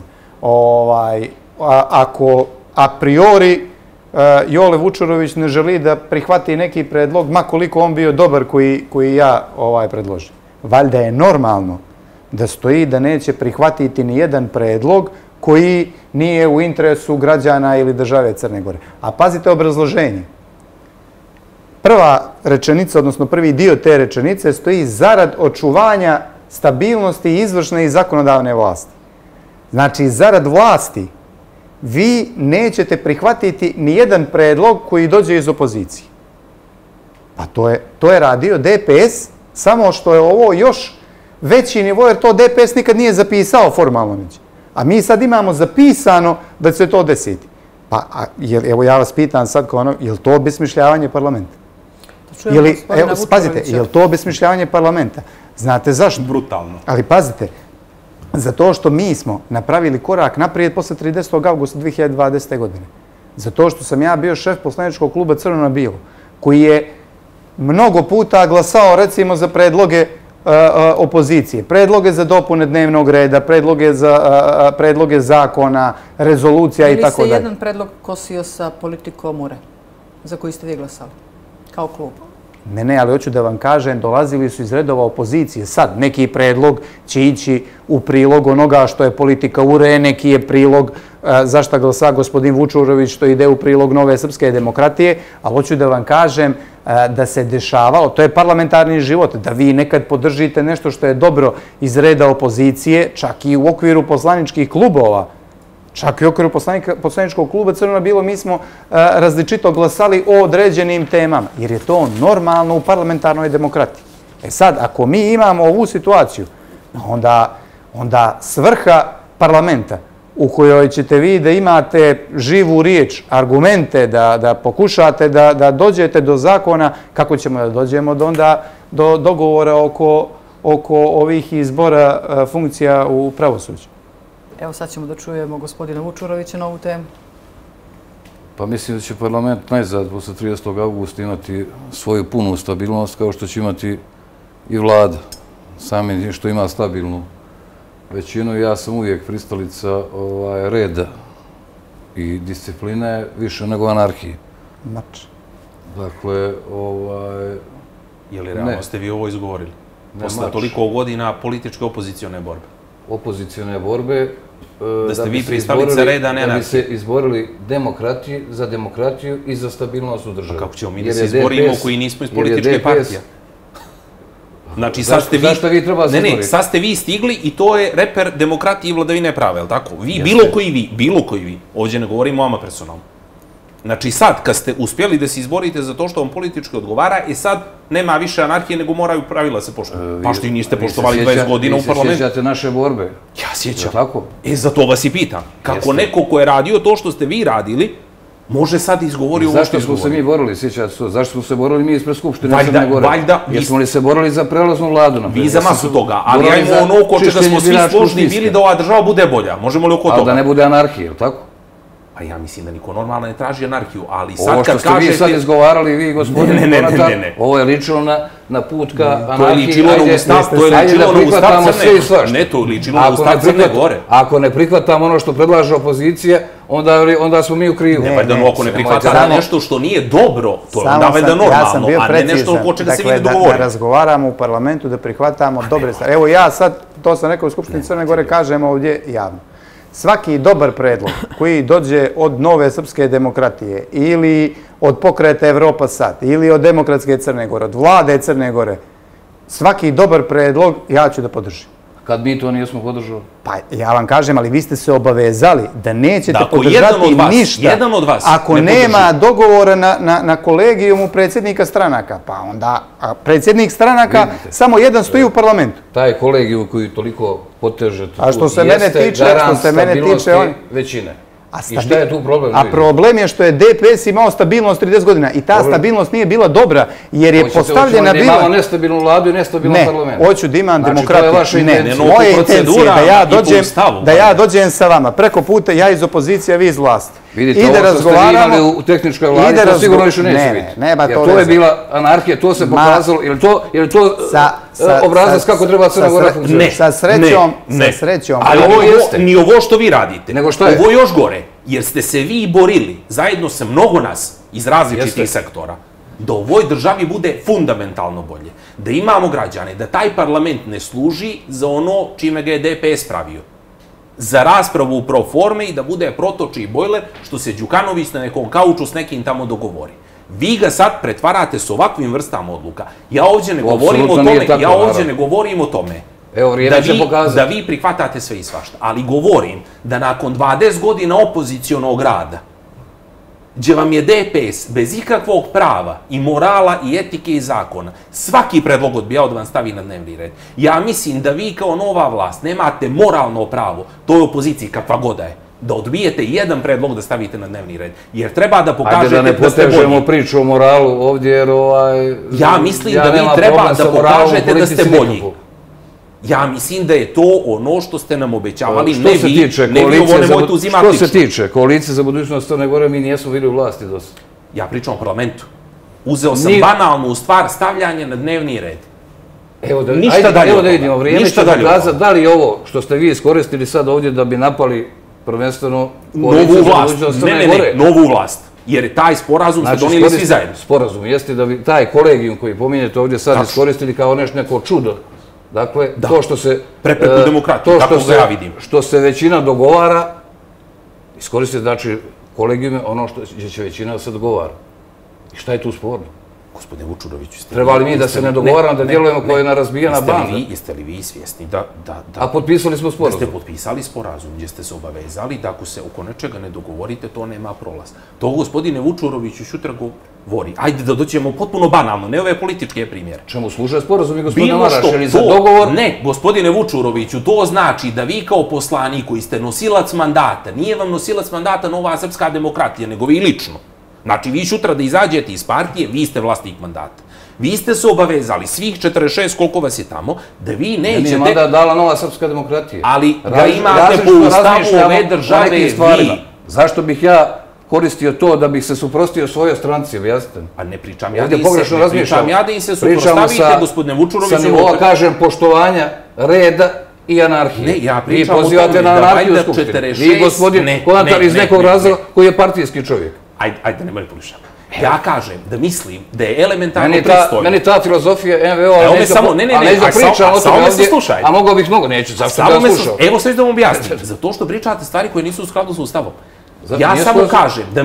ako a priori Jole Vučurović ne želi da prihvati neki predlog, ma koliko on bio dobar koji ja predložim. Valjda je normalno da stoji da neće prihvatiti ni jedan predlog koji nije u interesu građana ili države Crne Gore. A pazite obrazloženje. Prva rečenica, odnosno prvi dio te rečenice stoji zarad očuvanja stabilnosti izvršne i zakonodavne vlasti. Znači, zarad vlasti vi nećete prihvatiti ni jedan predlog koji dođe iz opozicije. Pa to je radio DPS, samo što je ovo još veći nivo, jer to DPS nikad nije zapisao formalno već. A mi sad imamo zapisano da će se to desiti. Pa, evo ja vas pitam sad, je li to obesmišljavanje parlamenta? Pazite, je li to obesmišljavanje parlamenta? Znate zašto? Brutalno. Ali pazite, zato što mi smo napravili korak naprijed posle 30. augusta 2020. godine. Zato što sam ja bio šef poslaničkog kluba Crno na Bilo, koji je mnogo puta glasao, recimo, za predloge opozicije, predloge za dopune dnevnog reda, predloge zakona, rezolucija i tako dalje. Ili se jedan predlog kosio sa politikom URE, za koji ste vi glasali, kao klub? Ne, ali hoću da vam kažem, dolazili su iz redova opozicije. Sad, neki predlog će ići u prilog onoga što je politika URE, neki je prilog za šta glasa gospodin Vučurović, što ide u prilog Nove srpske demokratije, ali hoću da vam kažem da se dešavalo, to je parlamentarni život, da vi nekad podržite nešto što je dobro iz reda opozicije, čak i u okviru poslaničkih klubova. Čak i u okviru poslaničkog kluba Crno na Bilo mi smo različito glasali o određenim temama, jer je to normalno u parlamentarnoj demokratiji. E sad, ako mi imamo ovu situaciju, onda svrha parlamenta u kojoj ćete vi da imate živu riječ, argumente, da pokušate da dođete do zakona, kako ćemo da dođemo do dogovora oko ovih izbora funkcija u pravosuđu? Evo sad ćemo da čujemo gospodina Vučurovića na ovu temu. Pa mislim da će parlament najzad posle 30. augusta imati svoju punu stabilnost kao što će imati i vlada. Samim što ima stabilnu većinu. Ja sam uvijek pristalica reda i discipline više nego anarhije. Mač. Dakle, Je li realno ste vi ovo izgovorili? Posle toliko godina političke opozicione borbe. Opozicione borbe da ste vi pristalica reda, ne da bi se izborili za demokratiju i za stabilnost u državi. Pa kako ćemo mi da se izborimo koji nismo iz političke partije? Znači, zašto vi treba se izboriti? Ne, sad ste vi stigli i to je reper demokratije i vladavine prava, je li tako? Vi, bilo koji vi, ovdje ne govorimo o vama personalno. Znači, sad, kad ste uspjeli da se izborite za to što vam politički odgovara, i sad nema više anarhije, nego moraju pravila se poštovati. Pa što i niste poštovali 20 godina u parlamentu. Vi se sjećate naše borbe? Ja sjećam. Tako? Za to vas i pitam. Kako neko ko je radio to što ste vi radili, može sad izgovori ovo što Zašto smo se mi borili, sjećate se to? Zašto smo se borili mi ispred Skupštine Crne Gore? Jesmo li se borili za prelaznu vladu? Vi za masu toga, ali ja imamo ono oko čega smo svi složni bili da ova država bude bolja. Možemo li oko toga? Ali da ne bude anarhije, ili tako? Pa ja mislim da niko normalno ne traži anarhiju, ali sad kad kažete... Ovo što ste vi sad izgovarali, vi gospodin Donatar, ovo je ličilo na put ka anarhiji. To je ličilo na ustav Crne Gore. Ne, to je ličilo na ustav Crne Gore. Ako ne prihvatamo ono što predlaže opozicija, onda smo mi u krivu. Ne, valjda ako ne prihvatamo nešto što nije dobro, to je onda valjda normalno, a ne nešto oko čega se vi ne dogovori. Da razgovaramo u parlamentu, da prihvatamo dobre stvari. Evo ja sad, to sam rekao u Skupštini Crne Gore, kažem ovdje javno. Svaki dobar predlog koji dođe od Nove srpske demokratije ili od pokreta Evropa Sad ili od Demokratske Crne Gore, od vlade Crne Gore, svaki dobar predlog ja ću da podržim. Kad mi to nismo podržali? Pa ja vam kažem, ali vi ste se obavezali da nećete podržati ništa ako nema dogovora na kolegijumu predsjednika stranaka. Pa onda predsjednik stranaka samo jedan stoji u parlamentu. Taj kolegijum koji toliko poteže tu jeste garant stabilnosti većine. I šta je tu problem? A problem je što je DPS imao stabilnost 30 godina i ta stabilnost nije bila dobra jer je postavljena bila... Imamo nestabilnu vladu i nestabilnu parlament. Ne, hoću da imam demokratiju. Ne, moja intencija je da ja dođem sa vama. Preko puta ja iz opozicije, vi iz vlasti. Vidite, ovo što ste vi imali u tehničkoj vladi, to sigurno više neće biti. Jer to je bila anarhija, to se pokazalo. Je li to obrazac kako treba Crna Gora funkcionirati? Sa srećom. Ali ni ovo što vi radite. Ovo još gore. Jer ste se vi borili zajedno sa mnogo nas iz različitih sektora da ovoj državi bude fundamentalno bolje. Da imamo građane, da taj parlament ne služi za ono čime ga je DPS pravio. Za raspravu u pro forme i da bude protoči i bojler što se Đukanović na nekom kauču s nekim tamo dogovori. Vi ga sad pretvarate s ovakvim vrstama odluka. Ja ovdje ne govorim o tome. Da vi prihvatate sve i svašta. Ali govorim da nakon 20 godina opozicionog rada, gdje vam je DPS bez ikakvog prava i morala i etike i zakona svaki predlog odbijao da vam stavi na dnevni red. Ja mislim da vi kao nova vlast nemate moralno pravo, to je opoziciji kakva god je, da odbijete jedan predlog da stavite na dnevni red. Jer treba da pokažete da ste bolji. Ajde da ne potežemo priču o moralu ovdje, jer ja mislim da vi treba da pokažete da ste bolji. Ja mislim da je to ono što ste nam obećavali, ne vi ovo nemojte uzimati lično. Što se tiče koalicije za budućnost Crne Gore, mi nijesmo bili u vlasti dosta. Ja pričam o parlamentu. Uzeo sam banalnu stvar, stavljanje na dnevni red. Evo da vidimo, vrijeme će pokazati da li ovo što ste vi iskoristili sad ovdje da bi napali prvenstveno koaliciju za budućnost Crne Gore. Novu vlast. Jer taj sporazum ste donijeli svi zajedno. Sporazum jeste da bi taj kolegijum koji pominjete ovdje sad iskoristili kao neko čudo. Dakle, to što se... Prepreku demokratiju, tako ga ja vidim. Što se većina dogovara, iskoristite, znači, kolegijume, ono što će većina se dogovara. I šta je tu sporno? Gospodine Vučuroviću, ste... Treba li mi da se ne dogovaramo, da djelujemo koja je narazbijena banda? Jeste li vi svjesni da... A potpisali smo sporazum? Da ste potpisali sporazum, gdje ste se obavezali da ako se oko nečega ne dogovorite, to nema prolaz. To gospodine Vučuroviću sutra govori. Ajde da dođemo potpuno banalno, ne ove političke primjere. Čemu služe sporazum i gospodine Maraš, ili za dogovor? Ne, gospodine Vučuroviću, to znači da vi kao poslanik koji ste nosilac mandata, nije vam nosilac mandata Nova srpska demokratija, nego vi lično. Znači, vi sutra da izađete iz partije, vi ste vlasnik mandata. Vi ste se obavezali, svih 46 koliko vas je tamo, da vi nećete... Nije mandat dala Nova srpska demokratija. Ali da imate po ustavu ove države vi... Zašto bih ja koristio to da bih se suprostio svojoj stranci, objasnite? A ne pričam ja da im se suprostavite, gospodine Vučuroviću. Sa nivoa, kažem, poštovanja reda i anarhije. Ne, ja pričam o tome da valjda 46... Vi, gospodin Konatar, iz nekog razloga koji je partijski čovjek. Ajde, nemoj polišati. Ja kažem da mislim da je elementarno pristojno. Meni ta filozofija MVO, ali neću da pričam o tome ovdje, a mogao bih mnogo, neću, zašto da slušao? Evo sve da vam objasnim, zato što pričate stvari koje nisu u skladu s ustavom. Ja samo kažem da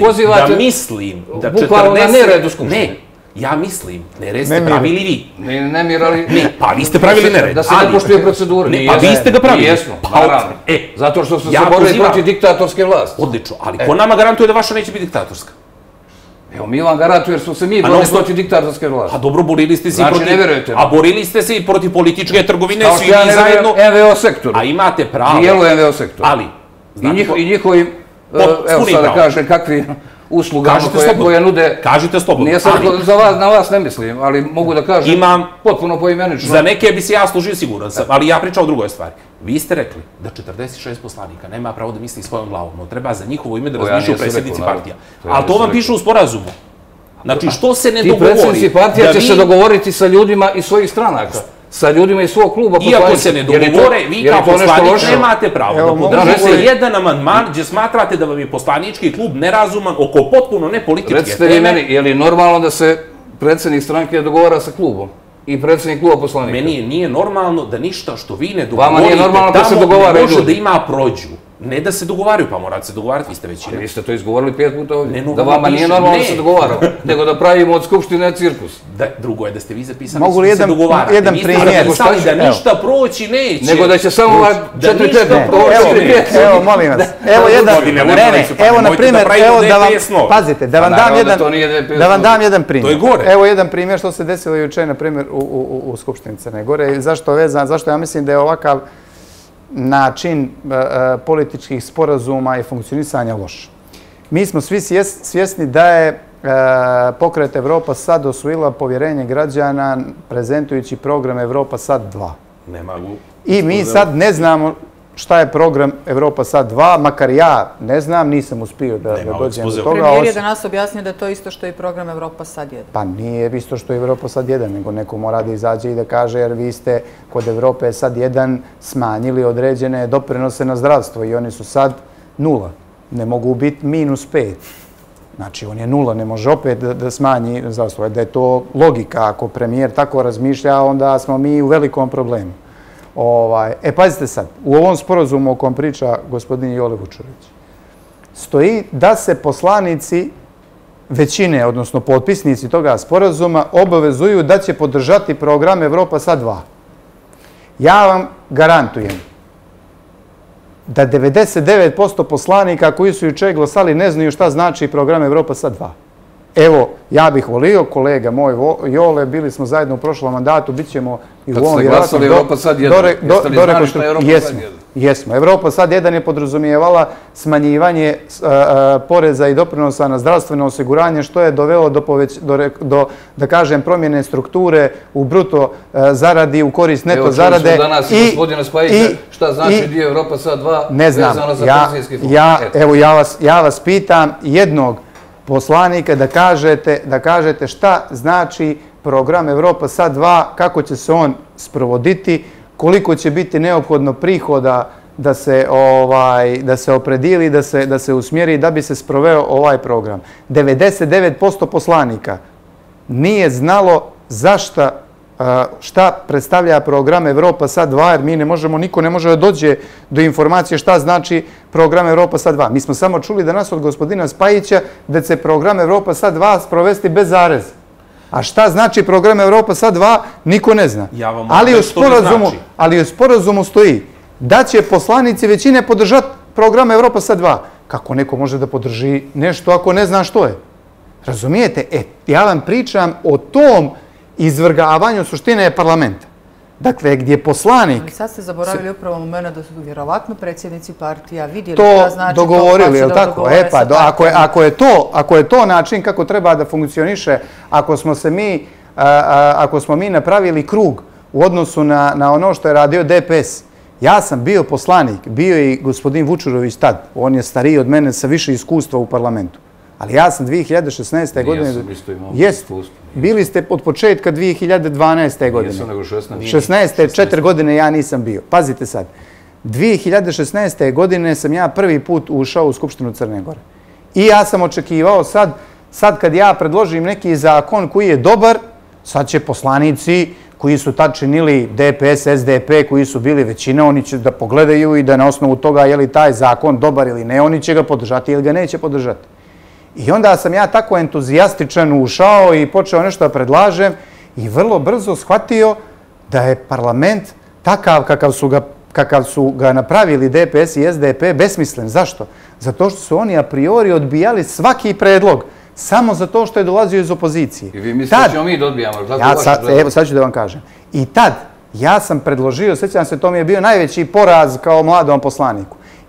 mislim da bukvalno na neredu skupštine. Ne, ja mislim, nered ste pravili vi. Nemir, ali... Ne, pa vi ste pravili nered. Da se ne poštuje procedure. Pa vi ste ga pravili. Jesmo, naravno. Zato što smo se borili protiv diktatorske vlasti. Odlično, ali ko nama garantuje da vaša neće biti diktatorska? Evo, mi vam garantuje jer smo se mi borili protiv diktatorske vlasti. A dobro, borili ste se i protiv... Znači, ne verujete. A borili ste se i protiv političke trgovine, svi mi zajedno... NVO sektoru. A imate pravo. Dijelu NVO sektoru. Ali... I njihovim evo sad da kažem kakvi uslugama koje nude. Kažite slobodno. Nije sad na vas ne mislim, ali mogu da kažem potpuno poimenično. Za neke bi se ja služio siguran sam, ali ja pričam o drugoj stvari. Vi ste rekli da 46 poslanika nema pravo da misli svojom glavom, no treba za njihovo ime da razmišljaju predsjednici partija. Ali to vam piše u sporazumu. Znači, što se ne dogovori? Ti predsjednici partija će se dogovoriti sa ljudima iz svojih stranaka. Sa ljudima iz svog kluba. Iako se ne dogovore, vi kao poslanik nemate pravo da podržite jedan amandman gdje smatrate da vam je poslanički klub nerazuman oko potpuno nepolitičke teme. Recite vi meni, je li normalno da se predsjednik stranke dogovara sa klubom? I predsjednik kluba poslanika? Meni nije normalno da ništa što vi ne dogovorite tamo ne može da ima prođu. Ne da se dogovaraju, pa morate se dogovarati, vi ste većina. Vi ste to izgovorili 5 puta ovdje. Da vama nije normalno da se dogovaramo, nego da pravimo od Skupštine cirkus. Drugo je da ste vi zapisali da se dogovarate. Jedan primjer. Vi ste zapisali da ništa proći neće. Nego da će samo 4-5 proći. Evo, molim vas. Evo jedan, evo na primjer, evo da vam, pazite, da vam dam jedan primjer. To je gore. Evo jedan primjer što se desilo juče, na primjer, u Skupštini Crne Gore. Zašto ja mislim da je ovakav način političkih sporazuma i funkcionisanja loš. Mi smo svi svjesni da je pokret Evropa Sad osvojila povjerenje građana prezentujući program Evropa Sad 2. I mi sad ne znamo šta je program Evropa Sad 2, makar ja ne znam, nisam uspio da dođem do toga. Premijer je da nas objasnio da je to isto što je program Evropa Sad 1. Pa nije isto što je Evropa Sad 1, nego neko mora da izađe i da kaže jer vi ste kod Evrope Sad 1 smanjili određene doprinose na zdravstvo i oni su sad 0. Ne mogu biti -5. Znači, on je 0, ne može opet da smanji zdravstvo. Da je to logika. Ako premijer tako razmišlja, onda smo mi u velikom problemu. Pazite sad, u ovom sporazumu o kojem priča gospodin Jole Vučurović, stoji da se poslanici većine, odnosno potpisnici toga sporazuma, obavezuju da će podržati program Evropa Sad 2. Ja vam garantujem da 99% poslanika koji su juče glasali ne znaju šta znači program Evropa Sad 2. Evo, ja bih volio, kolega moj Jole, bili smo zajedno u prošlom mandatu, bit ćemo i u ovom vjerojatno do rekonstrukcije. Jesmo. Evropa Sad 1 je podrazumijevala smanjivanje poreza i doprinosa na zdravstveno osiguranje, što je dovelo do, da kažem, promjene strukture u bruto zaradi, u korist neto zarade. Evo, čuli smo danas i gospodina Spajića šta znači dio Evropa Sad 2 vezano za penzijski fond. Evo, ja vas pitam jednog poslanika da kažete šta znači program Evropa Sad 2, kako će se on sprovoditi, koliko će biti neophodno prihoda da se opredijeli, da se usmjeri da bi se sproveo ovaj program. 99% poslanika nije znalo šta predstavlja program Evropa Sad 2, jer niko ne može da dođe do informacije šta znači program Evropa Sad 2. Mi smo samo čuli danas od gospodina Spajića da će program Evropa Sad 2 sprovesti bez zareza. A šta znači program Evropa Sad 2, niko ne zna. Ali u sporazumu stoji da će poslanici većine podržati program Evropa Sad 2. Kako neko može da podrži nešto ako ne zna što je? Razumijete? Ja vam pričam o tom izvrgavanju suštine parlamenta. Dakle, gdje poslanik... Ali sad ste zaboravili upravo u mene da su vjerovatno predsjednici partija vidjeli šta znači to, dogovorili, je li tako? Ako je to način kako treba da funkcioniše, ako smo mi napravili krug u odnosu na ono što je radio DPS, ja sam bio poslanik, bio i gospodin Vučurović tad, on je stariji od mene sa više iskustva u parlamentu. Ali ja sam 2016. godine... Nijesam isto imao iskustvo. Bili ste od početka 2012. godine. Nijesam nego 16. 16. 4 godine ja nisam bio. Pazite sad. 2016. godine sam ja prvi put ušao u Skupštinu Crne Gore. I ja sam očekivao sad kad ja predložim neki zakon koji je dobar, sad će poslanici koji su tad činili DPS, SDP, koji su bili većina, oni će da pogledaju i da na osnovu toga je li taj zakon dobar ili ne, oni će ga podržati ili ga neće podržati. I onda sam ja tako entuzijastičan ušao i počeo nešto da predlažem i vrlo brzo shvatio da je parlament takav kakav su ga napravili DPS i SDP besmislen. Zašto? Zato što su oni a priori odbijali svaki predlog samo zato što je dolazio iz opozicije. I vi mislite da ćemo mi da odbijamo? Evo sad ću da vam kažem. I tad ja sam predložio, sjećam se, to mi je bio najveći poraz kao mladom poslaniku.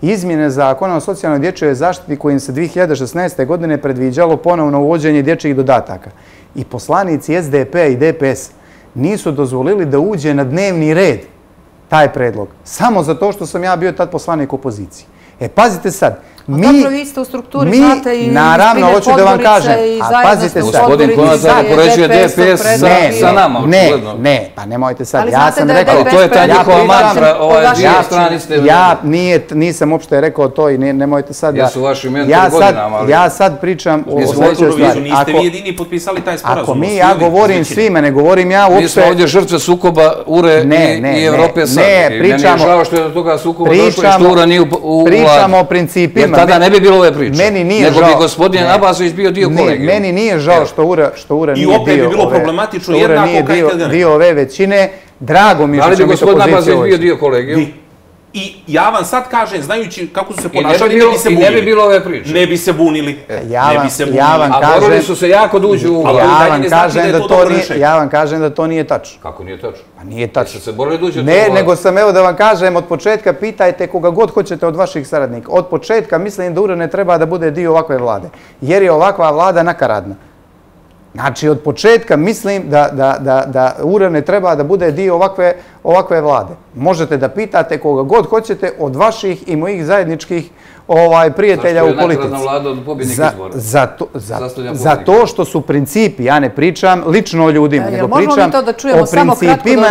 izmjene zakona o socijalnoj dječjoj zaštiti kojim se 2016. godine predviđalo ponovno uvođenje dječjih dodataka. I poslanici SDP i DPS nisu dozvolili da uđe na dnevni red taj predlog. Samo zato što sam ja bio tad poslanik opozicije. Pazite sad. Dobro, vi ste u strukturi, znate i naravno, hoću da vam kažem, a pazite sad. Gospodin Konatar upoređuje DPS sa nama, očigledno. Ne, pa nemojte sad, ja sam rekao... To je ta njihova mantra, dvije strane ste... Ja nisam uopšte rekao to i nemojte sad... Jesu vaši mentori godinama, ali... Ja sad pričam o sledećoj stvari. Niste vi jedini potpisali taj sporazum. Ja govorim svime, ne govorim ja uopšte... Mi smo ovdje žrtve sukoba URE i Evrope sad. Ne, pričamo... Meni je žao što je do toga sukoba došlo i što URA nije u vladi. Pričamo o principima. Tada ne bi bilo ove priče. Meni nije žao. Nego bi gospodin Abazović bio dio kolegija. Meni nije žao što URA nije dio... I opet bi bilo problematično jednako kao i dio ove većine. Drago mi je što će biti opozicija. Ali bi gospodin Abazović bio dio kolegija. I ja vam sad kažem, znajući kako su se ponašali, ne bi se bunili. I ne bi bilo ove priče. Ne bi se bunili. A borili su se jako da uđu u vladu. Ja vam kažem da to nije tačno. Kako nije tačno? Pa nije tačno. Su se borili da uđu u vladu? Ne, nego sam, evo da vam kažem, od početka pitajte koga god hoćete od vaših saradnika. Od početka mislim da URA ne treba da bude dio ovakve vlade. Jer je ovakva vlada nakaradna. Znači, od početka mislim da URA ne treba da bude dio ovakve vlade. Možete da pitate koga god hoćete od vaših i mojih zajedničkih prijatelja u politici. Zašto je nakaradna vlada od pobjednih izbora? Zato što su principi, ja ne pričam lično o ljudima, nego pričam o principima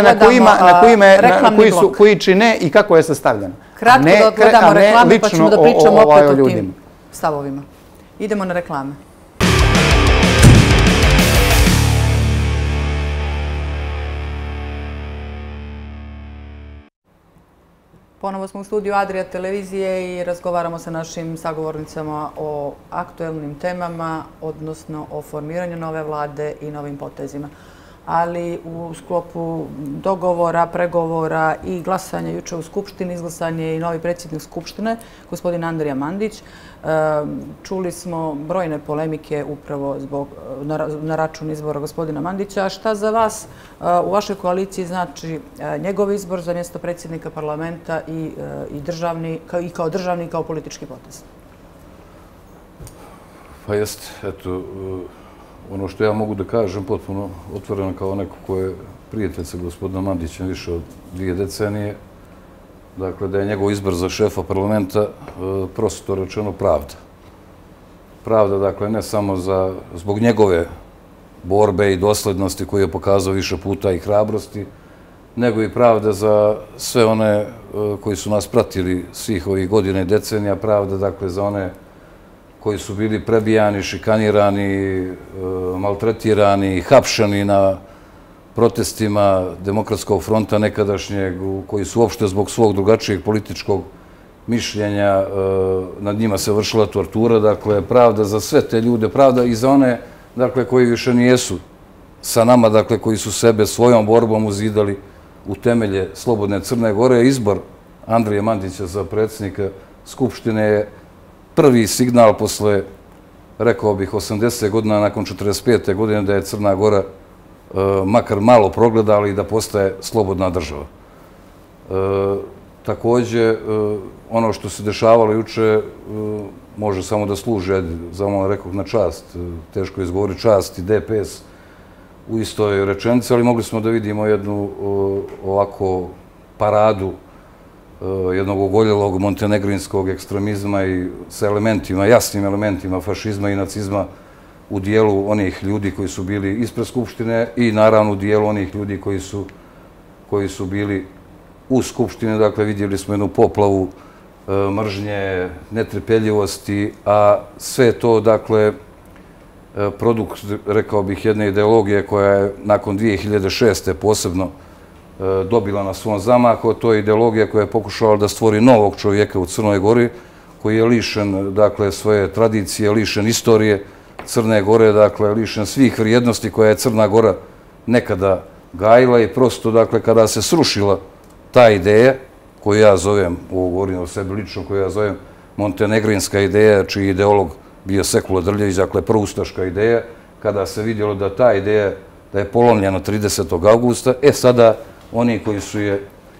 koji čine i kako je sastavljeno. Kratko da odgledamo reklame pa ćemo da pričamo opet o tim stavovima. Idemo na reklame. Ponovo smo u studiju Adria televizije i razgovaramo sa našim sagovornicama o aktuelnim temama, odnosno o formiranju nove vlade i novim potezima. Ali u sklopu dogovora, pregovora i glasanja juče u Skupštini izglasan je i novi predsjednik Skupštine, gospodin Andrija Mandić. Čuli smo brojne polemike upravo na račun izbora gospodina Mandića. Šta za vas u vašoj koaliciji znači njegov izbor za mjesto predsjednika parlamenta i kao državni i kao politički potez? Pa jest, eto, ono što ja mogu da kažem potpuno otvoreno kao neko ko je prijatelj sa gospodinom Mandićem više od 2 decenije, dakle da je njegov izbor za šefa parlamenta prosto rečeno pravda. Pravda, dakle, ne samo zbog njegove borbe i doslednosti koju je pokazao više puta i hrabrosti, nego i pravda za sve one koji su nas pratili svih ovih godina i decenija, pravda, dakle, za one koji su bili prebijani, šikanirani, maltretirani, hapšeni na protestima Demokratskog fronta nekadašnjeg, koji su uopšte zbog svog drugačijeg političkog mišljenja, nad njima se vršila tortura. Dakle, pravda za sve te ljude, pravda i za one koji više nijesu sa nama, dakle, koji su sebe svojom borbom uzidali u temelje slobodne Crne Gore. Izbor Andrije Mandića za predsjednika Skupštine je prvi signal posle, rekao bih, 80 godina nakon 45. godine da je Crna Gora makar malo progledala i da postaje slobodna država. Također, ono što se dešavalo juče može samo da služi, za ono rekao na čast, teško izgovori čast i DPS u istoj rečenici, ali mogli smo da vidimo jednu ovako paradu jednog ogoljelog montenegrinskog ekstremizma i sa elementima, jasnim elementima fašizma i nacizma u dijelu onih ljudi koji su bili ispred Skupštine i naravno u dijelu onih ljudi koji su bili u Skupštini. Dakle, vidjeli smo jednu poplavu mržnje, netrpeljivosti, a sve to, dakle, produkt, rekao bih, jedne ideologije koja je nakon 2006. posebno dobila na svom zamahu. To je ideologija koja je pokušala da stvori novog čovjeka u Crnoj Gori, koji je lišen, dakle, svoje tradicije, lišen istorije Crne Gore, dakle, lišen svih vrijednosti koje je Crna Gora nekada gajila i prosto, dakle, kada se srušila ta ideja, koju ja zovem, ovo govorim o sebi lično, koju ja zovem montenegrinska ideja, čiji ideolog bio Sekula Drljević, dakle, proustaška ideja, kada se vidjelo da ta ideja da je polomljena 30. augusta, sada oni koji su je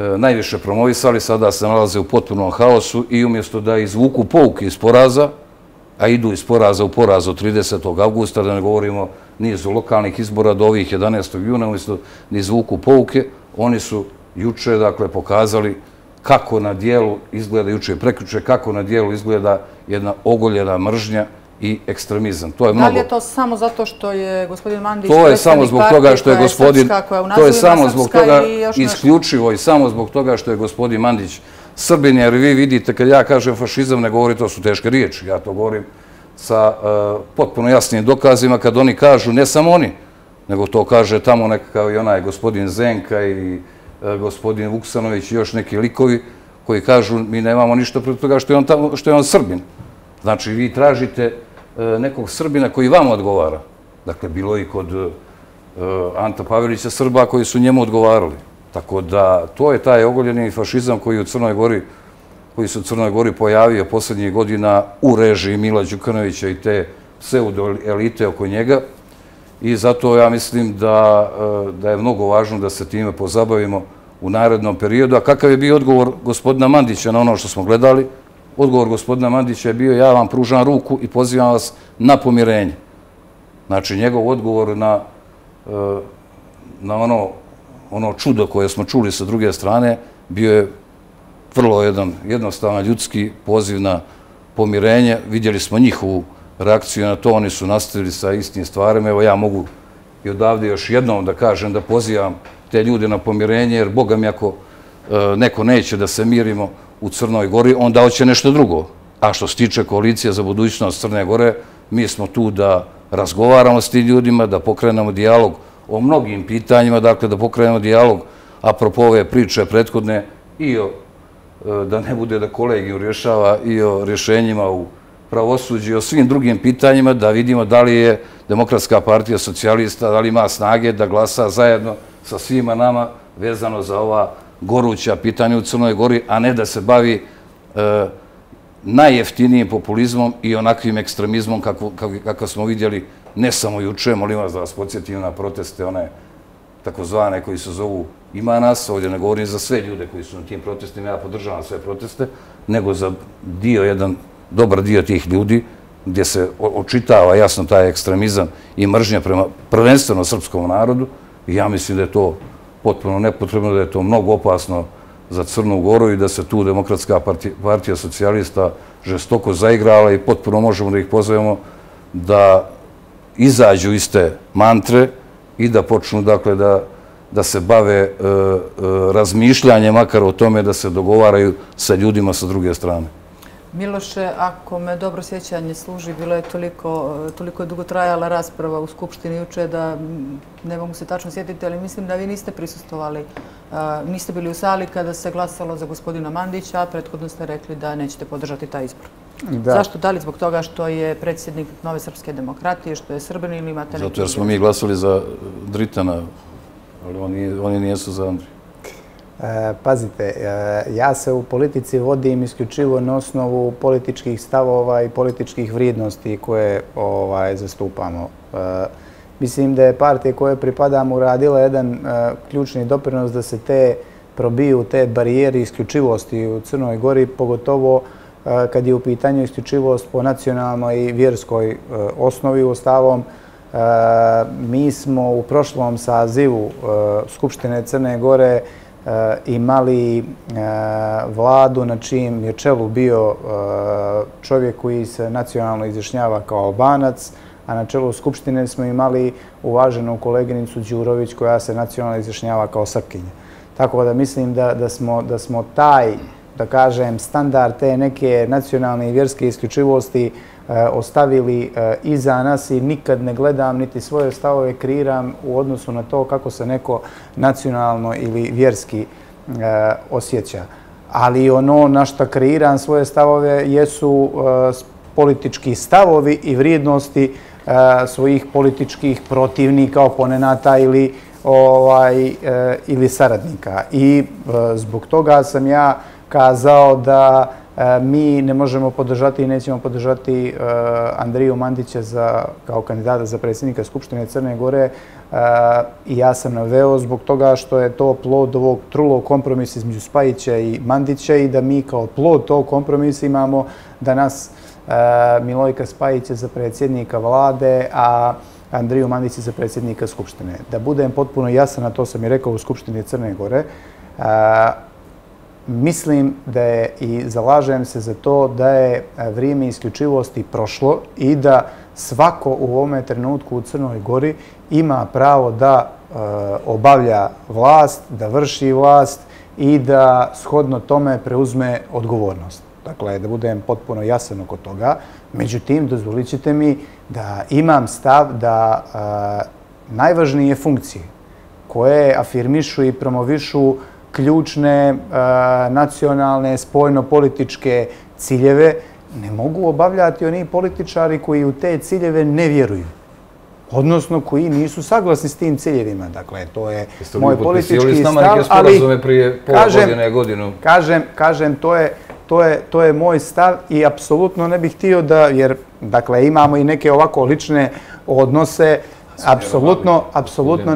najviše promovisali, sada se nalaze u potpunom haosu i umjesto da izvuku pouke iz poraza, a idu iz poraza u poraz od 30. avgusta, da ne govorimo nizu lokalnih izbora do ovih 11. juna, umjesto da izvuku pouke, oni su juče, dakle, pokazali kako na dijelu izgleda, juče i prekjuče, kako na dijelu izgleda jedna ogoljena mržnja i ekstremizam. To je mnogo... Da li je to samo zato što je gospodin Mandić to je samo zbog toga što je gospodin... To je samo zbog toga, isključivo i samo zbog toga što je gospodin Mandić Srbin, jer vi vidite, kad ja kažem fašizam, ne govori, to su teške riječi. Ja to govorim sa potpuno jasnim dokazima, kad oni kažu, ne samo oni, nego to kaže tamo nekakav i onaj gospodin Zenka i gospodin Vuksanović i još neki likovi koji kažu mi nemamo ništa protiv toga što je on Srbin. Znači, vi tražite nekog Srbina koji vam odgovara. Dakle, bilo i kod Anta Pavelića Srba koji su njemu odgovarali. Tako da, to je taj ogoljeni fašizam koji se u Crnoj Gori pojavio posljednjih godina u režiji Mila Đukanovića i te pseudo-elite oko njega. I zato ja mislim da je mnogo važno da se time pozabavimo u narednom periodu. A kakav je bio odgovor gospodina Mandića na ono što smo gledali? Odgovor gospodina Mandića je bio ja vam pružam ruku i pozivam vas na pomirenje. Znači, njegov odgovor na ono čudo koje smo čuli sa druge strane bio je vrlo jednostavan ljudski poziv na pomirenje. Vidjeli smo njihovu reakciju na to, oni su nastavili sa istim stvarima. Evo, ja mogu i odavde još jednom da kažem da pozivam te ljude na pomirenje, jer Boga mi ako neko neće da se mirimo u Crnoj Gori, onda hoće nešto drugo. A što se tiče koalicije za budućnost Crne Gore, mi smo tu da razgovaramo s tim ljudima, da pokrenemo dijalog o mnogim pitanjima, dakle da pokrenemo dijalog apropo ove priče prethodne i da ne bude da kolegiju rješava i o rješenjima u pravosuđu i o svim drugim pitanjima, da vidimo da li je Demokratska partija socijalista, da li ima snage da glasa zajedno sa svima nama vezano za ova goruća pitanja u Crnoj Gori, a ne da se bavi najjeftinijim populizmom i onakvim ekstremizmom kako smo vidjeli ne samo juče, molim vas da vas podsjetim na proteste, one takozvane koji se zovu Ima nas, ovdje ne govorim za sve ljude koji su na tim protestima, ja podržavam sve proteste, nego za jedan dobar dio tih ljudi gdje se očitava jasno taj ekstremizam i mržnja prema prvenstveno srpskom narodu i ja mislim da je to potpuno nepotrebno, da je to mnogo opasno za Crnu Goru i da se tu Demokratska partija socijalista žestoko zaigrala i potpuno možemo da ih pozovemo da izađu iz te mantre i da počnu, dakle, da se bave razmišljanjem, makar o tome da se dogovaraju sa ljudima sa druge strane. Miloše, ako me dobro sjećanje služi, bilo je toliko dugo trajala rasprava u Skupštini juče da ne mogu se tačno sjetiti, ali mislim da vi niste prisustvovali, niste bili u sali kada se glasalo za gospodina Mandića, a prethodno ste rekli da nećete podržati taj izbor. Zašto? Da li zbog toga što je predsjednik Nove srpske demokratije, što je Srbin ili imate neki... Zato jer smo mi glasali za Dritana, ali oni nijesu za Andriju. Pazite, ja se u politici vodim isključivo na osnovu političkih stavova i političkih vrijednosti koje zastupamo. Mislim da je partija koje pripadam uradila jedan ključni doprinos da se probiju te barijere isključivosti u Crnoj Gori, pogotovo kad je u pitanju isključivost po nacionalnoj i vjerskoj osnovi. Uostalom, mi smo u prošlom sazivu Skupštine Crne Gore imali vladu na čijem je čelu bio čovjek koji se nacionalno izjašnjava kao Albanac, a na čelu Skupštine smo imali uvaženu koleginicu Đurović koja se nacionalno izjašnjava kao Srpkinja. Tako da mislim da smo taj, da kažem, standard te neke nacionalne i vjerske isključivosti ostavili iza nas i nikad ne gledam niti svoje stavove kreiram u odnosu na to kako se neko nacionalno ili vjerski osjeća. Ali ono na što kreiram svoje stavove jesu politički stavovi i vrijednosti svojih političkih protivnika, oponenata ili saradnika. I zbog toga sam ja kazao da mi ne možemo podržati i nećemo podržati Andriju Mandića kao kandidata za predsjednika Skupštine Crne Gore. I ja sam naveo zbog toga što je to plod ovog trulog kompromisa između Spajića i Mandića i da mi kao plod tog kompromisa imamo danas Milojka Spajića za predsjednika vlade, a Andriju Mandića za predsjednika Skupštine. Da budem potpuno jasan, a to sam i rekao u Skupštini Crne Gore, mislim da je i zalažem se za to da je vrijeme isključivosti prošlo i da svako u ovome trenutku u Crnoj Gori ima pravo da obavlja vlast, da vrši vlast i da shodno tome preuzme odgovornost. Dakle, da budem potpuno jasan oko toga. Međutim, dozvolit ćete mi da imam stav da najvažnije funkcije koje afirmišu i promovišu ključne nacionalne, spoljno-političke ciljeve ne mogu obavljati oni političari koji u te ciljeve ne vjeruju. Odnosno koji nisu saglasni s tim ciljevima. Dakle, to je moj politički stav, ali kažem, to je moj stav i apsolutno ne bih htio da, jer dakle, imamo i neke ovako lične odnose, apsolutno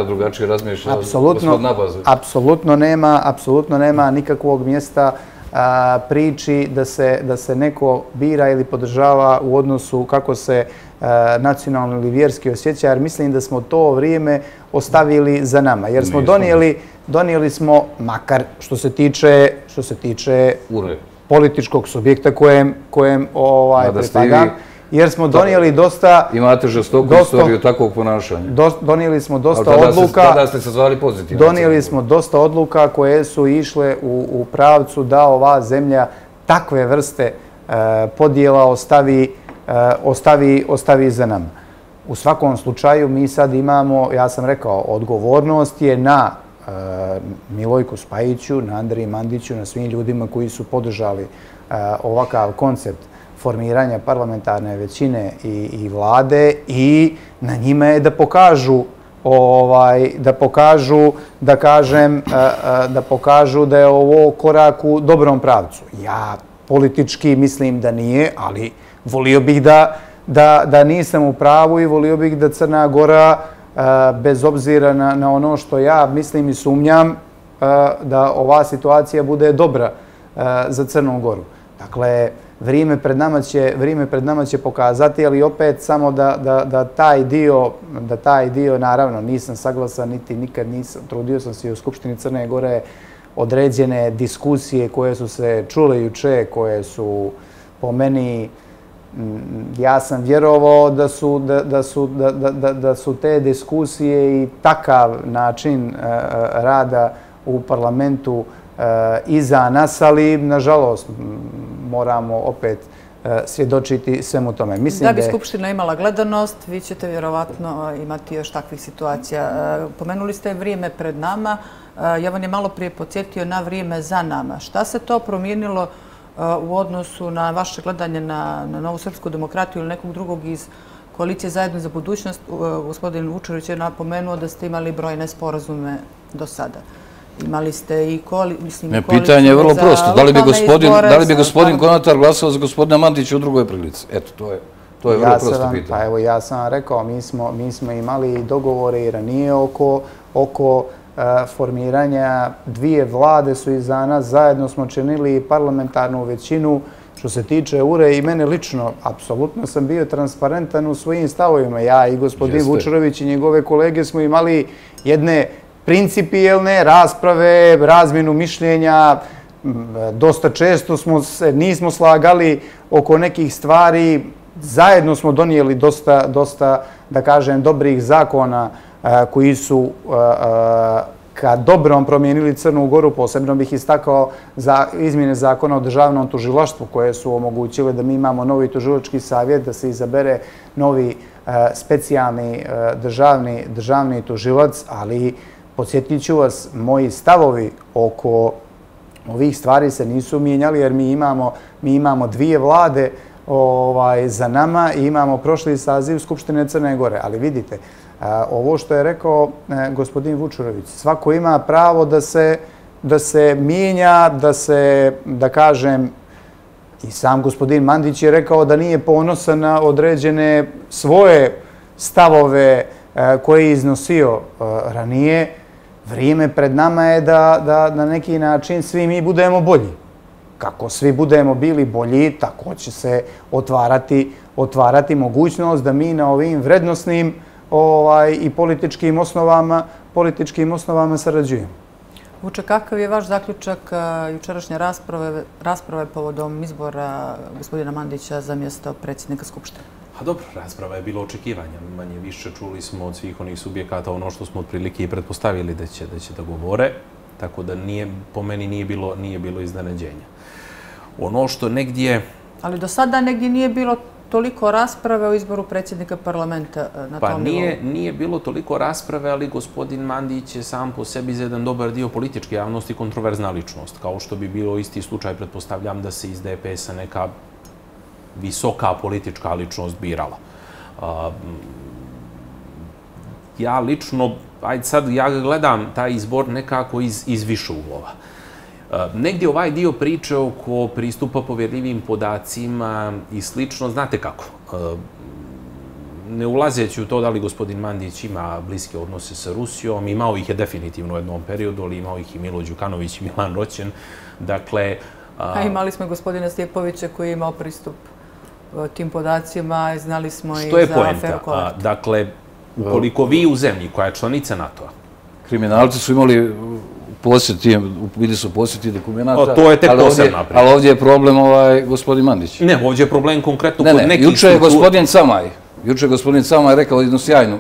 nema nikakvog mjesta priči da se neko bira ili podržava u odnosu kako se nacionalno ili vjerski osjeća, jer mislim da smo to vrijeme ostavili za nama. Jer smo donijeli smo, makar što se tiče političkog subjekta kojem pripadam, jer smo donijeli dosta... Imate žestoku istoriju takvog ponašanja. Donijeli smo dosta odluka... Tada ste se zvali pozitivno. Donijeli smo dosta odluka koje su išle u pravcu da ova zemlja takve vrste podjela ostavi za nama. U svakom slučaju mi sad imamo, ja sam rekao, odgovornost je na Milojku Spajiću, na Andriji Mandiću, na svim ljudima koji su podržali ovakav koncept formiranja parlamentarne većine i vlade i na njima je da pokažu da je ovo korak u dobrom pravcu. Ja politički mislim da nije, ali volio bih da nisam u pravu i volio bih da Crna Gora, bez obzira na ono što ja mislim i sumnjam, da ova situacija bude dobra za Crnu Goru. Dakle, vrijeme pred nama će pokazati, ali opet samo da taj dio, naravno, nisam saglasan, niti nikad nisam, trudio sam se i u Skupštini Crne Gore određene diskusije koje su se čule juče, koje su po meni, ja sam vjerovao da su te diskusije i takav način rada u parlamentu iza nas, ali nažalost moramo opet svjedočiti svemu tome. Da bi Skupština imala gledanost, vi ćete vjerovatno imati još takvih situacija. Pomenuli ste vrijeme pred nama. Ja vam je malo prije podsjetio na vrijeme za nama. Šta se to promijenilo u odnosu na vaše gledanje na Novu srpsku demokratiju ili nekog drugog iz koalicije Zajedno za budućnost? Gospodin Vučević je napomenuo da ste imali brojne sporazume do sada. Imali ste i koaliciju. Pitanje je vrlo prosto. Da li bi gospodin Konatar glasao za gospodina Mandića u drugoj prilici? Eto, to je vrlo prosto pitanje. Pa evo, ja sam rekao, mi smo imali dogovore i ranije oko formiranja dvije vlade su iza nas. Zajedno smo činili parlamentarnu većinu. Što se tiče URE i mene lično, apsolutno sam bio transparentan u svojim stavovima. Ja i gospodin Vučerović i njegove kolege smo imali jedne principijelne rasprave, razmjenu mišljenja. Dosta često nismo slagali oko nekih stvari. Zajedno smo donijeli dosta, da kažem, dobrih zakona koji su ka dobrom promijenili Crnu Goru. Posebno bih istakao za izmjene zakona o državnom tužilaštvu koje su omogućile da mi imamo novi tužilački savjet, da se izabere novi specijalni državni tužilac, ali podsjetit ću vas, moji stavovi oko ovih stvari se nisu mijenjali jer mi imamo dvije vlade za nama i imamo prošli saziv Skupštine Crne Gore. Ali vidite, ovo što je rekao gospodin Vučerović, svako ima pravo da se mijenja, da se, da kažem, I sam gospodin Mandić je rekao da nije ponosan na određene svoje stavove koje je iznosio ranije. Vrijeme pred nama je da na neki način svi mi budemo bolji. Kako svi budemo bili bolji, tako će se otvarati mogućnost da mi na ovim vrednosnim i političkim osnovama sarađujemo. Vuče, kakav je vaš zaključak jučerašnje rasprave povodom izbora gospodina Mandića za mjesto predsjednika Skupštine? A dobro, rasprava je bila očekivanja. Manje više čuli smo od svih onih subjekata ono što smo otprilike i pretpostavili da će da govore, tako da po meni nije bilo iznenađenja. Ono što negdje... Ali do sada negdje nije bilo toliko rasprave o izboru predsjednika parlamenta na tom nivou? Pa nije bilo toliko rasprave, ali gospodin Mandić je sam po sebi za jedan dobar dio političke javnosti kontroverzna ličnost. Kao što bi bilo isti slučaj, pretpostavljam da se iz DPS-a neka visoka politička ličnost birala. Ja lično, ajde sad, ja gledam taj izbor nekako iz više uglova. Negdje ovaj dio priče oko pristupa povjerljivim podacima i slično, znate kako? Ne ulazeći u to da li gospodin Mandić ima bliske odnose sa Rusijom, imao ih je definitivno u jednom periodu, ali imao ih i Milo Đukanović i Milan Roćen. Dakle... A imali smo gospodina Stjepovića koji je imao pristup tim podacima, znali smo i za aferu Kolektor. Što je poenta? Dakle, ukoliko vi u zemlji koja je članica NATO-a... Kriminalci su imali bili su posjeti dokumenta, to je tek posebna priča. Ali ovdje je problem gospodin Mandić. Ne, ovdje je problem konkretno kod nekih... Juče je gospodin Camaj rekao jednu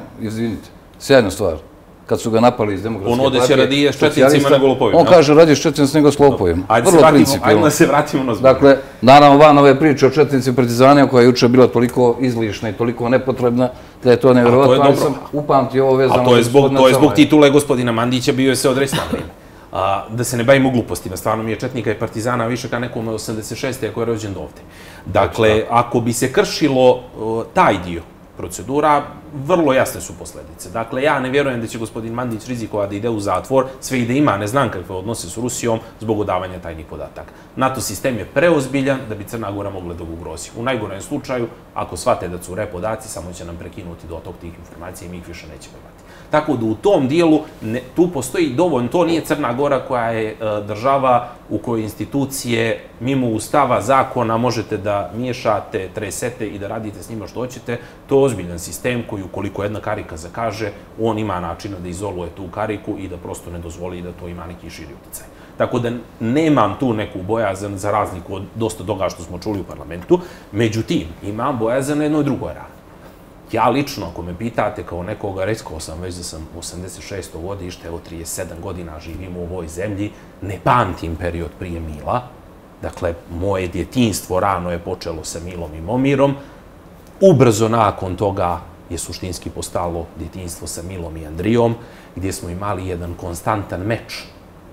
sjajnu stvar. Kad su ga napali iz Demokratske partije... On ode se radije s četnicima nego lopovima. On kaže radije s četnicima nego s lopovima. Ajde da se vratimo na zbog. Dakle, naravno van ove priče o četnici i partizanima koja je juče bila toliko izlišna i toliko nepotrebna, da je to nevjerovatno. Ali sam upamtio ovo vezano... A to je zbog titule gospodina Mandića, bio je se odresno vrijeme. Da se ne bavimo glupostima, stvarno mi je četnika i partizana više ka nekome 86. ako je rođen ovde. Dakle, ako bi se kršilo taj dio procedura, vrlo jasne su posljedice. Dakle, ja ne vjerujem da će gospodin Mandić rizikovati da ide u zatvor, sve i da ima ne znam kakve odnose s Rusijom zbog odavanja tajnih podataka. NATO sistem je preozbiljan da bi Crna Gora mogla da ga ugrozi. U najgorem slučaju, ako shvate da cure podaci, samo će nam prekinuti dotok tih informacija i mi ih više nećemo imati. Tako da u tom dijelu tu postoji dovoljno, to nije Crna Gora koja je država u kojoj institucije mimo ustava, zakona možete da miješate, tresete i da radite s njima što hoćete. To je ozbiljan sistem koji ukoliko jedna karika zakaže, on ima načina da izoluje tu kariku i da prosto ne dozvoli da to ima neki širi utjecaj. Tako da nemam tu neku bojazan za razliku od dosta toga što smo čuli u parlamentu. Međutim, imam bojazan na jednoj drugoj rani. Ja lično, ako me pitate kao nekoga, rekao sam već da sam 86. godište, evo 37 godina živim u ovoj zemlji, ne pamtim period prije Mila. Dakle, moje djetinjstvo rano je počelo sa Milom i Momirom. Ubrzo nakon toga je suštinski postalo djetinjstvo sa Milom i Andrijom, gdje smo imali jedan konstantan meč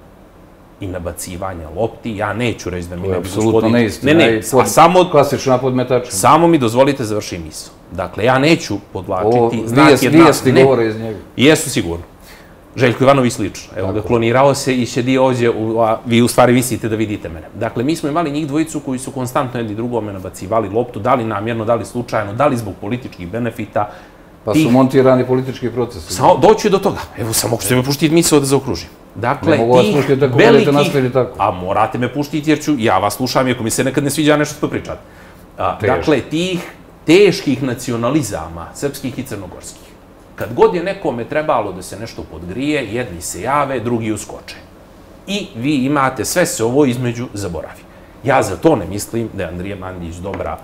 i nabacivanja lopti. Ja neću reći da mi ne bi gospodin... Apsolutno neistina. Klasična podmetača. Samo mi dozvolite završim misao. Dakle, ja neću podvlačiti znak jedna... Vijesti govore iz njega. Jesu sigurno. Željko Ivanović slično. Evo ga, klonirao se i šedi ovdje, vi u stvari visite da vidite mene. Dakle, mi smo imali njih dvojicu koji su konstantno jedni drugome nabacivali loptu, da li namjerno, da li slučajno, da li zbog političkih benefita. Pa su montirani politički procesi. Doći do toga. Evo, samo ćete me puštiti misao da zaokružim. Dakle, ne mogu vas puštiti tako, budete nastavili tako. A morate me puštiti jer ja vas slušam i ako mi se nekad ne sviđa nešto što pričate. Dakle, tih teških nacionalizama, srpskih i crnogorskih, kad god je nekome trebalo da se nešto podgrije, jedni se jave, drugi uskoče. I vi imate sve se ovo između zaboravi. Ja za to ne mislim da je Andrija Mandić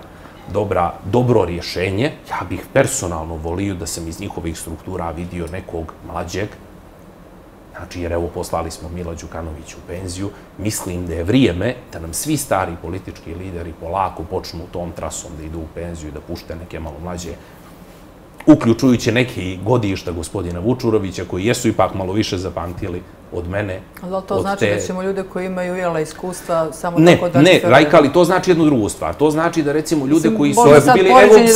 dobro rješenje. Ja bih personalno volio da sam iz njihovih struktura vidio nekog mlađeg. Znači, jer evo poslali smo Mila Đukanovića u penziju. Mislim da je vrijeme da nam svi stari politički lideri polako počnu tom trasom da idu u penziju i da pušte neke malo mlađe, uključujući neki godišta gospodina Vučurovića, koji jesu ipak malo više zapamtili od mene. Ali to znači da ćemo ljude koji imaju ujela iskustva samo tako da... Ne, Rajka, ali to znači jednu drugu stvar. To znači da recimo ljude koji su bili...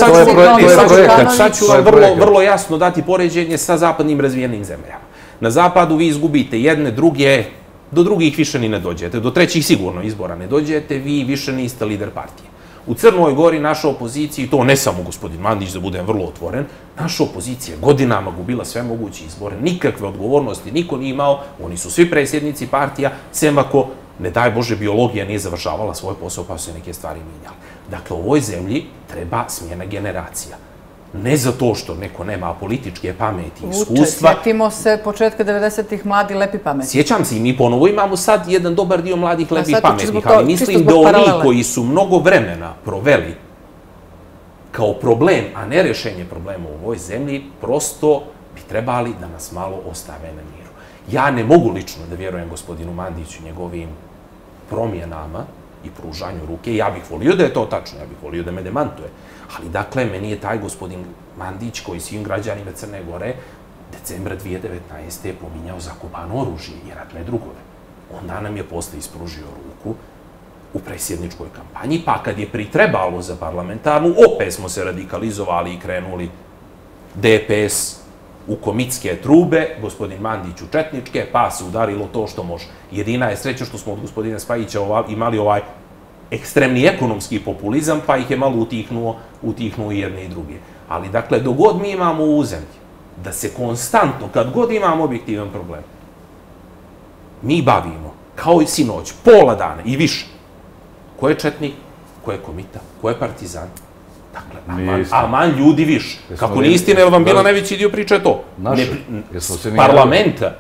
Sad ću vam vrlo jasno dati poređenje sa zapadnim razvijenim zemljama. Na zapadu vi izgubite jedne, druge, do drugih više ni ne dođete, do trećih sigurno izbora ne dođete, vi više niste lider partije. U Crnoj Gori naša opozicija, i to ne samo gospodin Mandić, da budem vrlo otvoren, naša opozicija godinama gubila sve moguće izbore, nikakve odgovornosti niko nije imao, oni su svi predsjednici partija, sem ako, ne daj Bože, biologija nije završavala svoj posao pa su se neke stvari mijenjale. Dakle, u ovoj zemlji treba smjena generacija. Ne zato što neko nema političke pameti i iskustva. Sjetimo se početka 90-ih mladi lepi pameti. Sjećam se i mi ponovo imamo sad jedan dobar dio mladih lepih pametnih, ali mislim da oni koji su mnogo vremena proveli kao problem, a ne rješenje problema u ovoj zemlji, prosto bi trebali da nas malo ostave na miru. Ja ne mogu lično da vjerujem gospodinu Mandiću njegovim promjenama i pružanju ruke. Ja bih volio da je to tačno, ja bih volio da me demantuje. Ali dakle, meni je taj gospodin Mandić, koji svim građanima Crne Gore, decembra 2019. je pominjao zakopano oružje i ratne drugove. Onda nam je posle ispružio ruku u predsjedničkoj kampanji, pa kad je pritrebalo za parlamentarnu, opet smo se radikalizovali i krenuli DPS u komitske trube, gospodin Mandić u četničke, pa se udarilo to što može. Jedina je sreća što smo od gospodina Spajića imali ovaj ekstremni ekonomski populizam, pa ih je malo utihnuo i jedne i druge. Ali, dakle, dogod mi imamo u zemlji, da se konstantno, kad god imamo objektivan problem, mi bavimo, kao i sinoć, pola dana i više, ko je četnik, ko je komita, ko je partizan. Dakle, aman ljudi više. Kako nije istina, jer vam bila najveći dio priče je to. Parlamenta.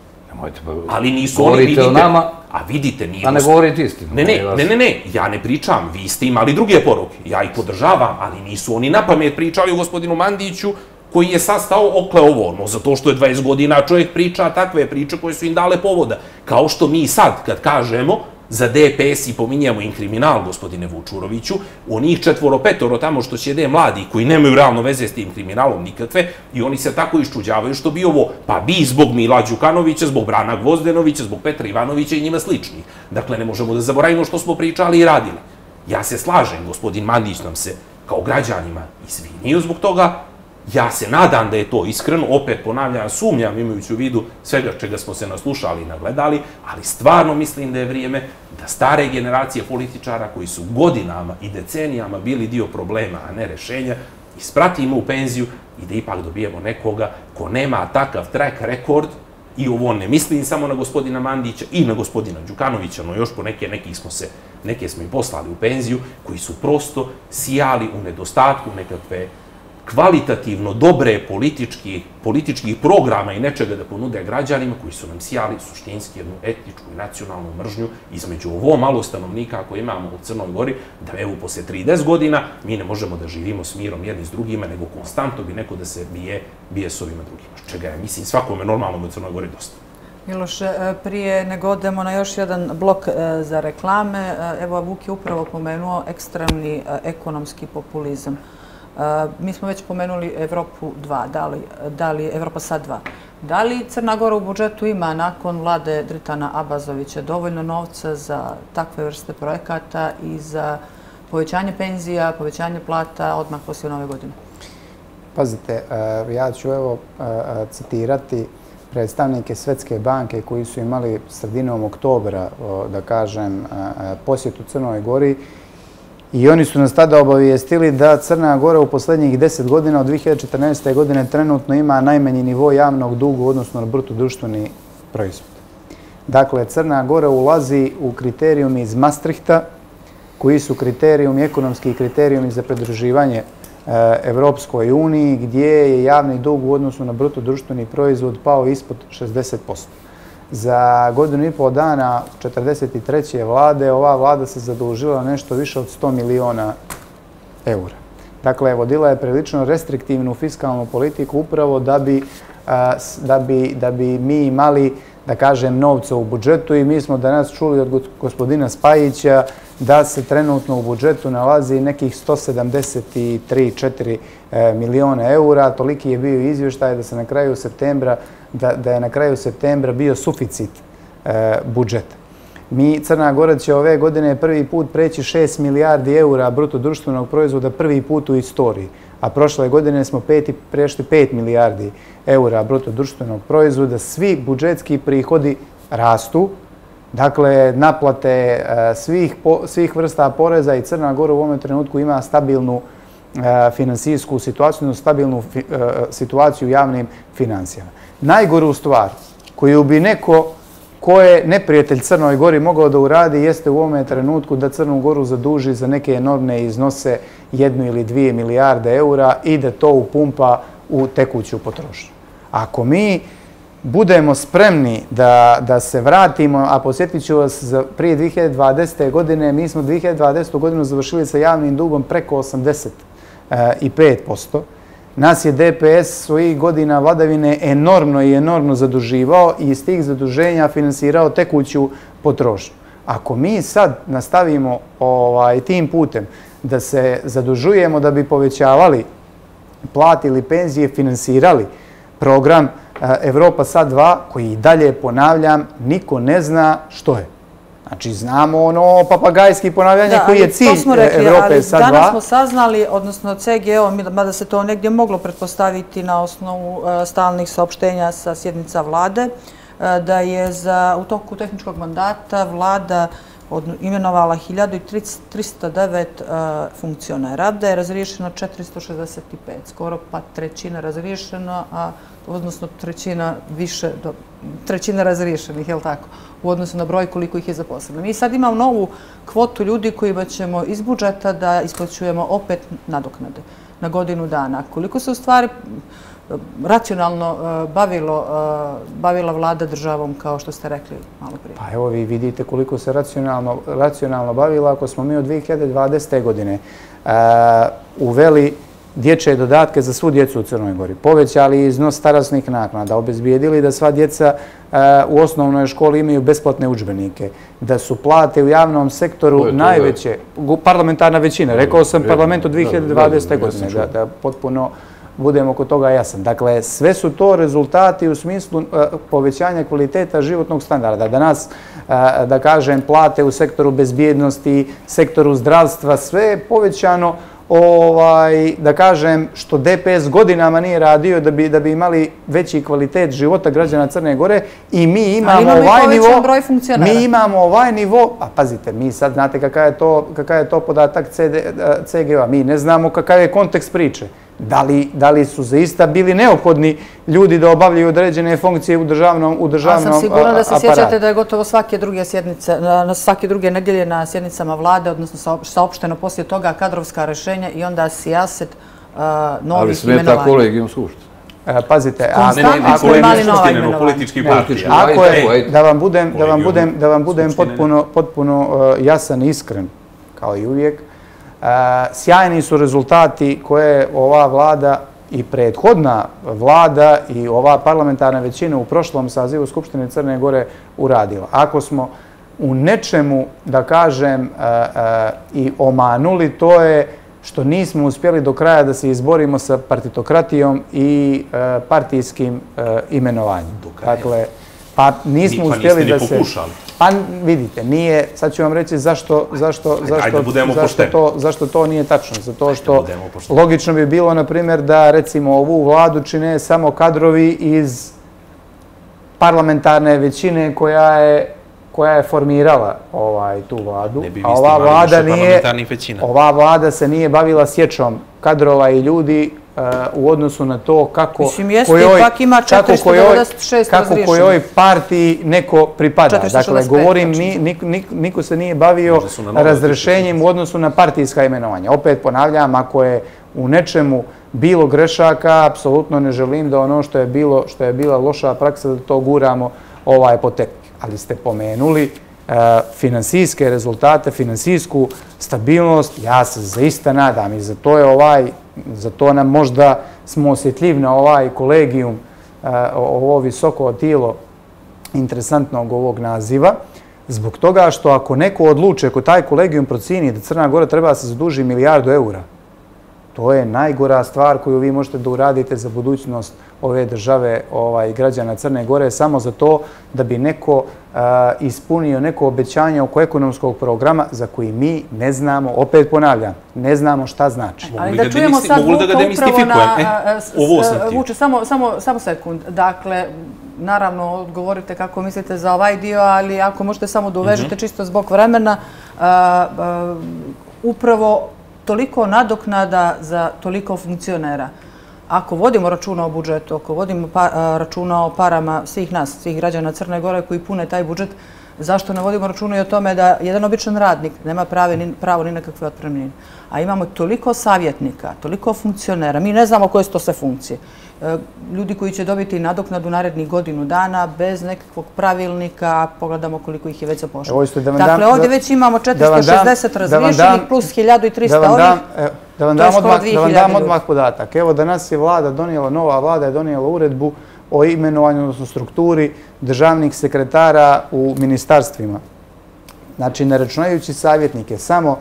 Ali nisu oni, vidite, a vidite, nije... A ne govorite istinu. Ne, ja ne pričam, vi ste imali druge poruke, ja ih podržavam, ali nisu oni na pamet pričali o gospodinu Mandiću, koji je sastao okle ovo, zato što je 20 godina čovjek priča takve priče koje su im dale povoda. Kao što mi sad, kad kažemo za DPS i pominjemo im kriminal, gospodine Vučuroviću, onih 4-5 tamo što sjede mladi, koji nemaju realno veze s tim kriminalom nikakve, i oni se tako iščuđavaju što bi ovo, pa bi zbog Mila Đukanovića, zbog Brana Gvozdenovića, zbog Petra Ivanovića i njima sličnih. Dakle, ne možemo da zaboravimo što smo pričali i radili. Ja se slažem, gospodin Mandić nam se kao građanima izvinio zbog toga. Ja se nadam da je to iskreno, opet ponavljam, sumnjam imajući u vidu svega čega smo se naslušali i nagledali, ali stvarno mislim da je vrijeme da stare generacije političara koji su godinama i decenijama bili dio problema, a ne rešenja, ispratimo u penziju i da ipak dobijemo nekoga ko nema takav track rekord, i ovo ne mislim samo na gospodina Mandića i na gospodina Đukanovića, no još po neke smo i poslali u penziju, koji su prosto sijali u nedostatku nekakve kvalitativno dobre političkih programa i nečega da ponude građanima, koji su nam sijali suštinski jednu etničku i nacionalnu mržnju između ovo malo stanovnika koje imamo u Crnoj Gori, da evo posle 30 godina mi ne možemo da živimo s mirom jedni s drugima, nego konstantno bi neko da se bije s ovima drugima. Čega je, mislim, svakome normalnom u Crnoj Gori dosta. Miloše, prije nego odemo na još jedan blok za reklame, evo Vuk je upravo pomenuo ekstremni ekonomski populizam. Mi smo već pomenuli Evropu 2, Evropa sad 2. Da li Crna Gora u budžetu ima nakon vlade Dritana Abazovića dovoljno novca za takve vrste projekata i za povećanje penzija, povećanje plata odmah poslije Nove godine? Pazite, ja ću evo citirati predstavnike Svetske banke koji su imali sredinom oktobra, da kažem, posjetu Crnoj Gori. I oni su nas tada obavijestili da Crna Gora u posljednjih 10 godina od 2014. godine trenutno ima najmanji nivo javnog duga odnosno na bruto društveni proizvod. Dakle, Crna Gora ulazi u kriterijumi iz Maastrichta, koji su ekonomski kriterijumi za pridruživanje Evropskoj uniji, gdje je javni dug u odnosu na bruto društveni proizvod pao ispod 60%. Za godinu i pol dana 43. vlade ova vlada se zadužila nešto više od 100 miliona eura. Dakle, vodila je prilično restriktivnu fiskalnu politiku upravo da bi mi imali, da kažem, novca u budžetu, i mi smo danas čuli od gospodina Spajića da se trenutno u budžetu nalazi nekih 173-4 miliona eura. Toliki je bio izvještaj da je na kraju septembra bio suficit budžeta. Crna Gora će ove godine prvi put preći 6 milijardi eura bruto društvenog proizvoda, prvi put u istoriji. A prošle godine smo prešli 5 milijardi eura bruto društvenog proizvoda. Svi budžetski prihodi rastu, dakle, naplate svih vrsta poreza i Crna Gora u ovom trenutku ima stabilnu finansijsku situaciju, stabilnu situaciju u javnim financijama. Najgoru stvar koju bi neko ko je neprijatelj Crnoj Gori mogao da uradi jeste u ovome trenutku da Crnu Goru zaduži za neke enormne iznose 1 ili 2 milijarde eura i da to upumpa u tekuću potrošnju. Ako mi budemo spremni da se vratimo, a posjetit ću vas prije 2020. godine, mi smo 2020. godinu završili sa javnim dugom preko 85%. Nas je DPS svojih godina vladavine enormno zaduživao i iz tih zaduženja finansirao tekuću potrošnju. Ako mi sad nastavimo tim putem da se zadužujemo da bi povećavali plate ili penzije, finansirali program Evropa Sad 2, koji i dalje, ponavljam, niko ne zna što je. Znači, znamo ono papagajski ponavljanje koji je cilj Evrope Sad 2. Danas smo saznali, odnosno CGO, mada se to negdje moglo pretpostaviti na osnovu stalnih saopštenja sa sjednica vlade, da je u toku tehničkog mandata vlada imenovala 1309 funkcionera, da je razriješeno 465, skoro pa trećina razriješena, odnosno trećina razriješenih, je li tako, u odnosu na broj koliko ih je zaposleno. Mi sad imamo novu kvotu ljudi kojima ćemo iz budžeta da isplaćujemo opet nadoknade na godinu dana. Koliko se u stvari racionalno bavila vlada državom, kao što ste rekli malo prije? Pa evo vi vidite koliko se racionalno bavila ako smo mi od 2020. godine uveli dječje dodatke za svu djecu u Crnoj Gori, povećali iznos starosnih naknada, obezbijedili da sva djeca u osnovnoj školi imaju besplatne udžbenike, da su plate u javnom sektoru najveće, parlamentarna većina, rekao sam parlament od 2020. godine, da potpuno budemo oko toga jasan. Dakle, sve su to rezultati u smislu povećanja kvaliteta životnog standarda. Danas, da kažem, plate u sektoru bezbjednosti, sektoru zdravstva, sve je povećano, da kažem, što DPS godinama nije radio da bi imali veći kvalitet života građana Crne Gore i mi imamo ovaj nivo, a pazite, mi sad znate kakav je to podatak CGO-a, mi ne znamo kakav je kontekst priče. Da li su zaista bili neophodni ljudi da obavljaju određene funkcije u državnom aparatu? A sam sigurna da se sjećate da je gotovo svake druge nedjelje na sjednicama vlade, odnosno saopšteno poslije toga kadrovska rešenja i onda sijaset novih imenovanja. Ali smeta kolegijum skupštine. Pazite, da vam budem potpuno jasan i iskren, kao i uvijek, sjajni su rezultati koje ova vlada i prethodna vlada i ova parlamentarna većina u prošlom sazivu Skupštine Crne Gore uradila. Ako smo u nečemu, da kažem, i omanuli, to je što nismo uspjeli do kraja da se izborimo sa partitokratijom i partijskim imenovanjem. Dakle, pa nismo uspjeli da se... Pa vidite, nije, sad ću vam reći zašto to nije tačno. Zato što logično bi bilo, na primjer, da recimo ovu vladu čine samo kadrovi iz parlamentarne većine koja je formirala tu vladu. A ova vlada se nije bavila sječom kadrova i ljudi u odnosu na to kako kojoj partiji neko pripada. Dakle, govorim, niko se nije bavio razrešenjem u odnosu na partijska imenovanja. Opet ponavljam, ako je u nečemu bilo grešaka, apsolutno ne želim da ono što je bila loša praksa, da to guramo po tepih. Ali ste pomenuli finansijske rezultate, finansijsku stabilnost, ja se zaista nadam i zato nam možda smo osjetljivi na ovaj kolegijum, ovo visoko tijelo interesantnog ovog naziva, zbog toga što ako neko odluče, ako taj kolegijum procijeni da Crna Gora treba da se zaduži 1 milijardu eura, to je najgora stvar koju vi možete da uradite za budućnost ove države i građana Crne Gore, samo za to da bi neko ispunio neko obećanje oko ekonomskog programa za koji mi ne znamo, opet ponavljam, ne znamo šta znači. Ali da čujemo sad Vuka upravo na... Vuče, samo sekund. Dakle, naravno odgovorite kako mislite za ovaj dio, ali ako možete samo da uvežete čisto zbog vremena, upravo toliko nadoknada za toliko funkcionera. Ako vodimo računa o budžetu, ako vodimo računa o parama svih nas, svih građana Crne Gore koji pune taj budžet, zašto ne vodimo računa i o tome da jedan običan radnik nema pravo ni na kakve otpremnine? A imamo toliko savjetnika, toliko funkcionera, mi ne znamo koje su to sve funkcije. Ljudi koji će dobiti nadoknadu narednih godinu dana bez nekakvog pravilnika, pogledamo koliko ih je već zapošljeno. Dakle, ovdje već imamo 460 razriješenih plus 1300 ovih. Da vam dam odmah podatak. Evo, danas je nova vlada je donijela uredbu o imenovanju, odnosno strukturi državnih sekretara u ministarstvima. Znači, ne računajući savjetnike, samo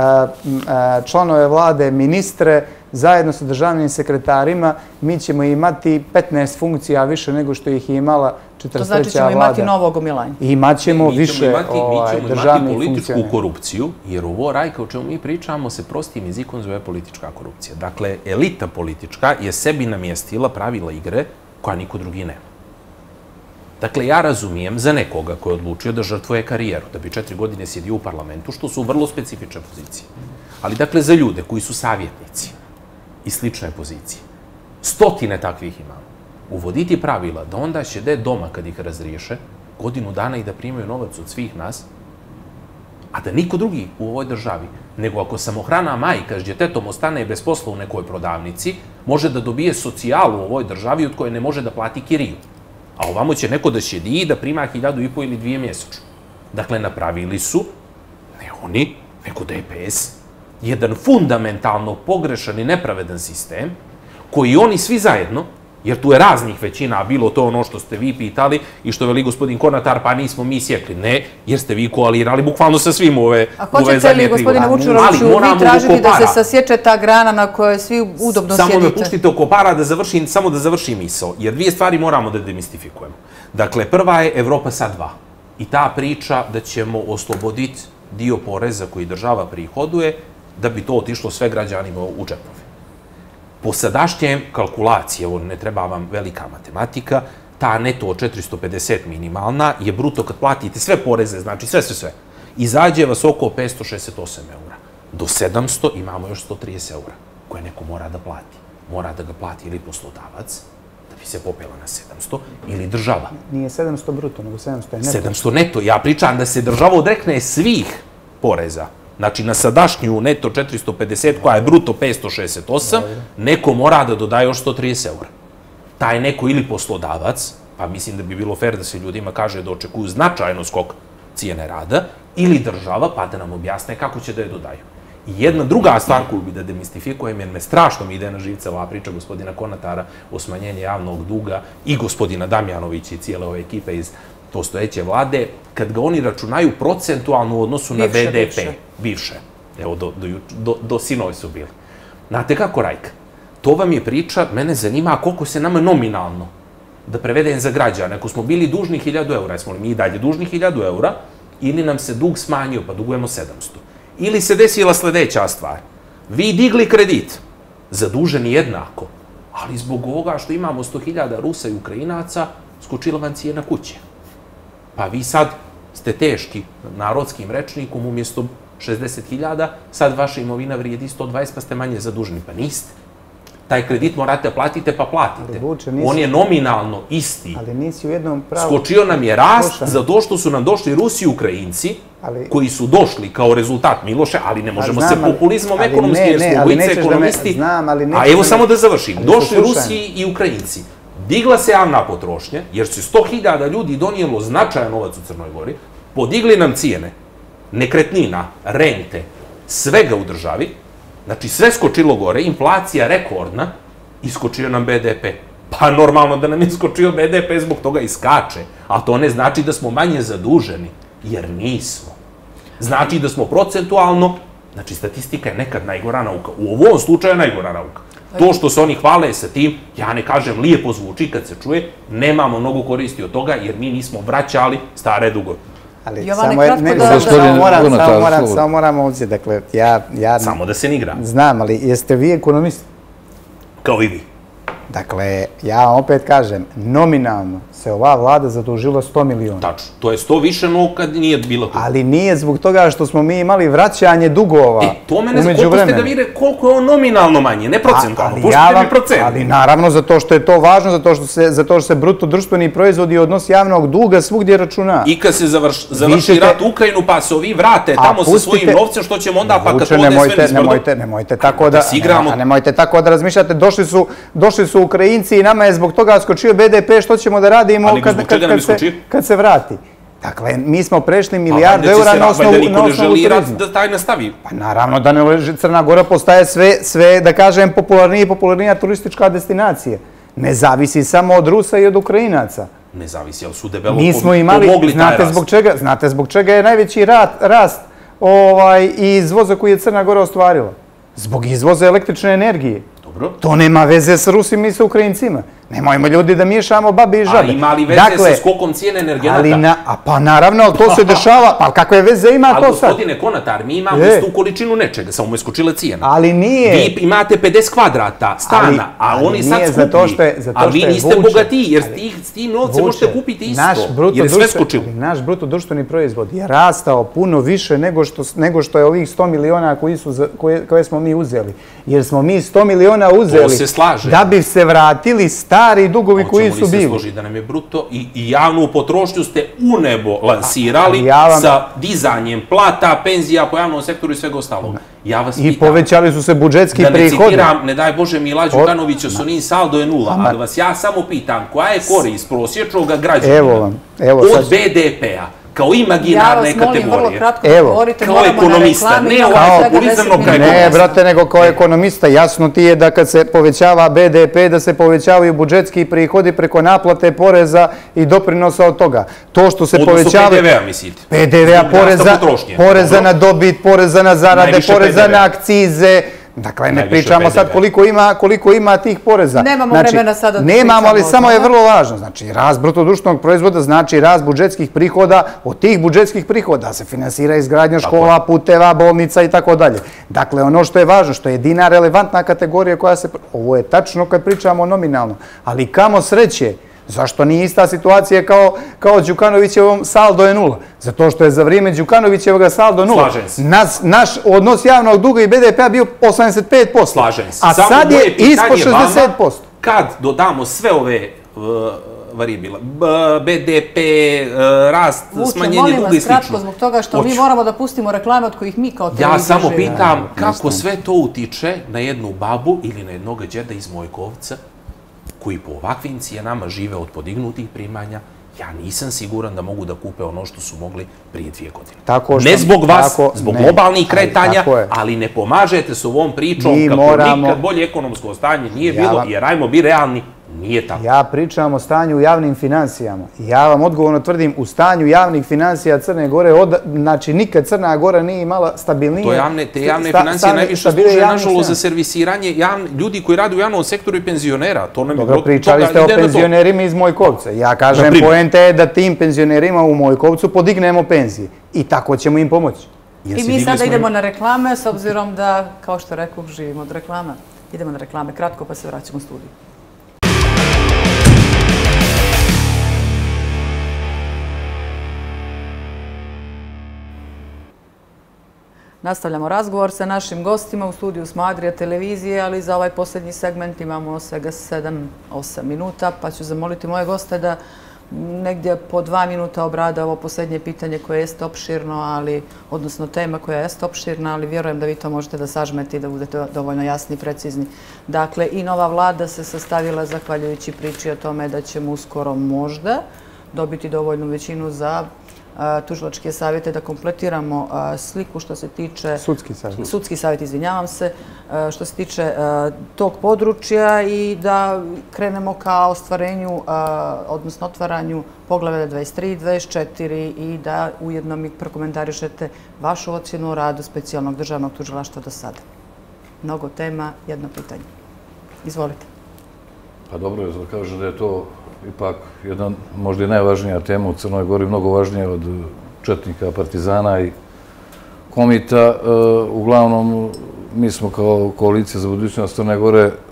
članove vlade, ministre, zajedno sa državnim sekretarima, mi ćemo imati 15 funkcija više nego što ih je imala 43. vlada. To znači ćemo imati novo gomilanje. I imat ćemo više državnih funkcija. Mi ćemo imati političku korupciju, jer ovo, Rajka, o čemu mi pričamo, se prostim jezikom zove politička korupcija. Dakle, elita politička je sebi namjestila pravila igre koja niko drugi nema. Dakle, ja razumijem za nekoga koji je odlučio da žrtvuje karijeru, da bi 4 godine sjedio u parlamentu, što su vrlo specifične pozicije. Ali, dakle, za ljude koji su savjetnici i slične pozicije, stotine takvih imamo, uvoditi pravila da onda sjede doma kad ih razriješe, godinu dana i da primaju novac od svih nas, a da niko drugi u ovoj državi, nego ako samohrana majka s djetetom ostane bez posla u nekoj prodavnici, može da dobije socijalu u ovoj državi od koje ne može da plati kiriju. A ovamo će neko da sjedi i da prima 1.500 ili 2 mjesečno. Dakle, napravili su, ne oni, nego DPS, jedan fundamentalno pogrešan i nepravedan sistem, koji oni svi zajedno, jer tu je raznih većina, a bilo to ono što ste vi pitali i što veli gospodin Konatar, pa nismo mi sjekli. Ne, jer ste vi koalirali bukvalno sa svim ove zadnje 3 godine. A hoćete li, gospodine Vučuroviću, vi tražiti da se sasječe ta grana na kojoj svi udobno sjedite? Samo me puštite oko para samo da završim misao, jer 2 stvari moramo da demistifikujemo. Dakle, prva je Evropa sa 2. I ta priča da ćemo osloboditi dio poreza koji država prihoduje, da bi to otišlo sve građanima u džepove. Po sadašnjem kalkulacije, ovo ne treba vam velika matematika, ta neto od 450 minimalna je bruto kad platite sve poreze, znači sve, izađe vas oko 568 eura. Do 700 imamo još 130 eura koje neko mora da plati. Mora da ga plati ili poslodavac, da bi se popela na 700, ili država. Nije 700 bruto, nego 700 je neto. 700 neto. Ja pričam da se država odrekne svih poreza. Znači, na sadašnju neto 450, koja je bruto 568, neko mora da dodaje još 130 eura. Taj neko ili poslodavac, pa mislim da bi bilo fair da se ljudima kaže da očekuju značajno skok cijene rada, ili država, pa da nam objasne kako će da je dodaju. I jedna druga stvar koju bi da demistifikujem, jer me strašno mi ide na živce ova priča gospodina Konatara o smanjenju javnog duga i gospodina Damjanovića i cijele ove ekipe iz postojeće vlade, kad ga oni računaju procentualno u odnosu na BDP. Bivše. Evo, do sinoj su bili. Znate kako, Rajka? To vam je priča, mene zanima koliko se nama nominalno, da prevedem za građane, ako smo bili dužni 1.000 eura, jesmo li mi i dalje dužni 1.000 eura, ili nam se dug smanjio, pa dugujemo 700. Ili se desila sljedeća stvar. Vi digli kredit, zaduženi jednako, ali zbog ovoga što imamo 100.000 Rusa i Ukrajinaca, skočila vam cijena kuće. Pa vi sad ste teški narodskim rečnikom, umjesto 60.000, sad vaša imovina vrijedi 120, pa ste manje zaduženi. Pa niste. Taj kredit morate platite, pa platite. On je nominalno isti. Ali nisi u jednom pravu. Skočio nam je rast zato što su nam došli Rusi i Ukrajinci, koji su došli kao rezultat Miloše, ali ne možemo se populizmom ekonomski, jer smo ulice ekonomisti. A evo samo da završim. Došli Rusi i Ukrajinci. Digla se javna potrošnja, jer se 100.000 ljudi donijelo značajan novac u Crnoj Gori, podigli nam cijene nekretnina, rente, svega u državi, znači sve skočilo gore, inflacija rekordna, iskočio nam BDP. Pa normalno da nam je skočio BDP, zbog toga i skače, a to ne znači da smo manje zaduženi, jer nismo. Znači da smo procentualno, znači statistika je nekad najgora nauka, u ovom slučaju je najgora nauka. To što se oni hvale sa tim, ja ne kažem, lijepo zvuči kad se čuje, nemamo mnogo koristi od toga, jer mi nismo vraćali stare dugove. Ali samo moram ovdje, dakle, ja... Samo da se ne igra. Znam, ali jeste vi ekonomisti? Kao i vi. Dakle, ja vam opet kažem, nominalno se ova vlada zadužila 100 miliona. Tačno. To je 100 više no kad nije bilo to. Ali nije zbog toga što smo mi imali vraćanje dugova. To mene znam, koliko ste da vide koliko je on nominalno manje, ne procentalno. Pustite mi procent. Ali naravno, zato što je to važno, zato što se bruto društveni proizvodi i odnos javnog duga svugdje računa. I kad se završi rat u Ukrajinu, pa se ovi vrate tamo sa svojim novcem, što ćemo onda, pa kad to ode sve nizbrdo? Nemojte tako da razmišljate. Došli su Ukrajinci i nama je zbog toga skočio BDP, što ćemo da radimo kad se vrati. Dakle, mi smo prešli milijardu eura na osnovu turizma. Da taj nastavi. Pa naravno da ne leži. Crna Gora postaje sve, da kažem, popularnija turistička destinacija. Ne zavisi samo od Rusa i od Ukrajinaca. Ne zavisi, ali su debelo pomogli taj rast. Znate zbog čega je najveći rast izvoza koji je Crna Gora ostvarila? Zbog izvoza električne energije. To nema veze s Rusima i sa Ukrajincima. Nemojmo ljudi da miješamo babi i žabe. A ima li veze sa skokom cijene energenata? Pa naravno, ali to se dešava. Pa kakve veze ima to sad? Ali gospodine Konatar, mi imamo istu količinu nečega, samo je skočila cijena. Ali nije. Vi imate 50 kvadrata stana, a oni sad skuplji. A vi niste bogatiji, jer s tim novce možete kupiti isto. Jer je sve skočilo. Naš bruto društveni proizvod je rastao puno više nego što je ovih 100 miliona koje smo mi uzeli. Jer smo mi 100 miliona uzeli da bi se vratili stari dugovi koji su bili. Hoćemo li se složiti da nam je bruto i javnu potrošnju ste u nebo lansirali sa dizanjem plata, penzija po javnom sektoru i svega ostalog. Ja vas pitam. I povećali su se budžetski prihodi. Da ne citiram, ne daj Bože, Mila Đukanovića, Sonin saldo je nula, ali vas ja samo pitam koja je korist prosječnog građanina od BDP-a? Kao imaginarne kategorije. Ja vas molim vrlo kratko da govorite. Kao ekonomista, ne ovaj populizam, no kao ekonomista. Ne, brate, nego kao ekonomista. Jasno ti je da kad se povećava BDP, da se povećavaju budžetski prihodi preko naplate poreza i doprinosa od toga. To što se povećava... Odnosno PDV-a, mislite? PDV-a, poreza na dobit, poreza na zarade, poreza na akcize... Dakle, ne pričamo sad koliko ima tih poreza. Nemamo vremena sada da pričamo. Nemamo, ali samo je vrlo važno. Znači, rast brutodruštvenog proizvoda znači rast budžetskih prihoda. Od tih budžetskih prihoda se finansira izgradnja škola, puteva, bolnica i tako dalje. Dakle, ono što je važno, što je dinar relevantna kategorija koja se... Ovo je tačno kad pričamo nominalno. Ali kamo sreće, zašto nije ista situacija kao Đukanovićevom saldo je nula? Zato što je za vrijeme Đukanovićevog saldo nula. Slažem se. Naš odnos javnog duga i BDP-a bio 85%. Slažem se. A sad je ispod 60%. Kad dodamo sve ove varijabile, BDP, rast, smanjenje duga i slično. Kratko zbog toga što mi moramo da pustimo reklame od kojih mi kao televizija živimo. Ja samo pitam kako sve to utiče na jednu babu ili na jednog đeda iz Mojkovca koji po ovakvim cijenama žive od podignutih primanja. Ja nisam siguran da mogu da kupe ono što su mogli prije 2 godine. Ne zbog vas, zbog globalnih kretanja, ali ne pomažete s ovom pričom kako nikad bolje ekonomsko stanje nije bilo, jer ajmo biti realni, nije tako. Ja pričam o stanju u javnim financijama. Ja vam odgovorno tvrdim, u stanju javnih financija Crne Gore, znači nikad Crna Gora nije imala stabilnije... Te javne financije najviše služe, nažalost, za servisiranje ljudi koji rade u javnom sektoru i penzionera. Dobro, pričali ste o penzionerima iz Mojkovca. Ja kažem, poenta je da tim penzionerima u Mojkovcu podignemo penzije. I tako ćemo im pomoći. I mi sada idemo na reklame, s obzirom da, kao što rekao, živimo od reklama. Idemo na reklame kratko, pa se vraćamo u studiju. Nastavljamo razgovor sa našim gostima u studiju smo Adria televizije, ali za ovaj posljednji segment imamo svega 7-8 minuta, pa ću zamoliti moje goste da negdje po 2 minuta obrade ovo posljednje pitanje koje jeste opširno, odnosno tema koja jeste opširna, ali vjerujem da vi to možete da sažmete i da budete dovoljno jasni i precizni. Dakle, i nova vlada se sastavila zahvaljujući priči o tome da ćemo uskoro možda dobiti dovoljnu većinu za tužilačke savjete, da kompletiramo sliku što se tiče... Sudski savjet, izvinjavam se, što se tiče tog područja i da krenemo ka ostvarenju, odnosno otvaranju poglavlja 23 i 24 i da ujedno mi prokomentarišete vašu ocjenu o radu specijalnog državnog tužilaštva do sada. Mnogo tema, jedno pitanje. Izvolite. Pa dobro je da kažem da je to ipak jedna možda i najvažnija tema u Crnoj Gori, mnogo važnija od četnika, partizana i komita. Uglavnom, mi smo kao koalicija za budućnost Crne Gore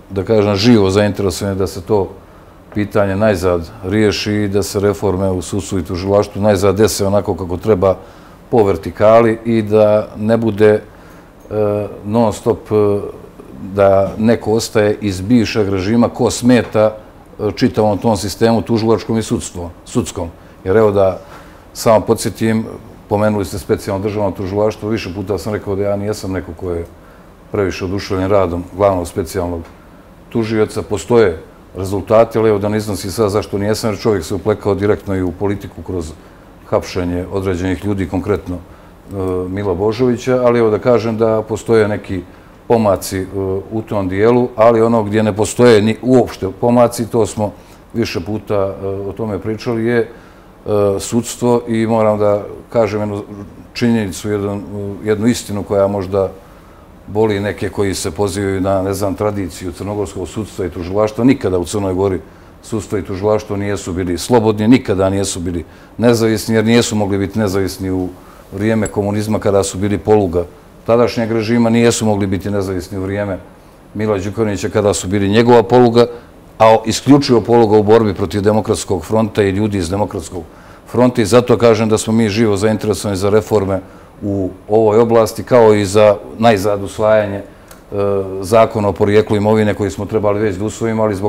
da kažem, živo zainteresovani da se to pitanje najzad riješi i da se reforme u sudstvu i tužilaštvu najzad dese onako kako treba po vertikali i da ne bude non stop da neko ostaje iz bivšeg režima ko smeta čitavom tom sistemu tužilačkom i sudskom. Jer evo da samo podsjetim, pomenuli ste specijalno državno tužilaštvo, više puta sam rekao da ja nijesam neko ko je previše oduševljen radom glavnog specijalnog tužioca. Postoje rezultati, ali evo da ne iznosi sad zašto nijesam, jer čovjek se uplekao direktno i u politiku kroz hapšenje određenih ljudi, konkretno Mila Božovića, ali evo da kažem da postoje neki pomaci u tom dijelu, ali ono gdje ne postoje ni uopšte pomaci, to smo više puta o tome pričali, je sudstvo i moram da kažem jednu činjenicu, jednu istinu koja možda boli neke koji se pozivaju na, ne znam, tradiciju crnogorskog sudstva i tužilaštva. Nikada u Crnoj Gori sudstvo i tužilaštvo nijesu bili slobodni, nikada nijesu bili nezavisni, jer nijesu mogli biti nezavisni u vrijeme komunizma kada su bili poluga tadašnjeg režima, nijesu mogli biti nezavisni u vrijeme Mila Đukanovića kada su bili njegova poluga, a isključivo poluga u borbi protiv Demokratskog fronta i ljudi iz Demokratskog fronta. I zato kažem da smo mi živo zainteresovani za reforme u ovoj oblasti, kao i za najzad usvajanje zakona o porijeklu imovine koji smo trebali već da usvojimo, ali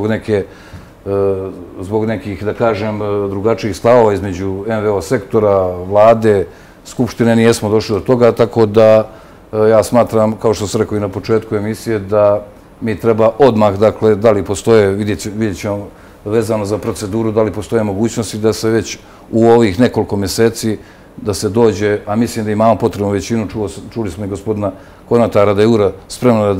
zbog nekih, da kažem, drugačijih stavova između NVO sektora, vlade, Skupštine, nijesmo došli do toga, tako da ja smatram, kao što sam rekao i na početku emisije, da mi treba odmah, dakle, da li postoje, vidjet ćemo vezano za proceduru, da li postoje mogućnosti da se već u ovih nekoliko mjeseci da se dođe, a mislim da imamo potrebnu većinu, čuli smo i gospodina Konatara da je URA spremna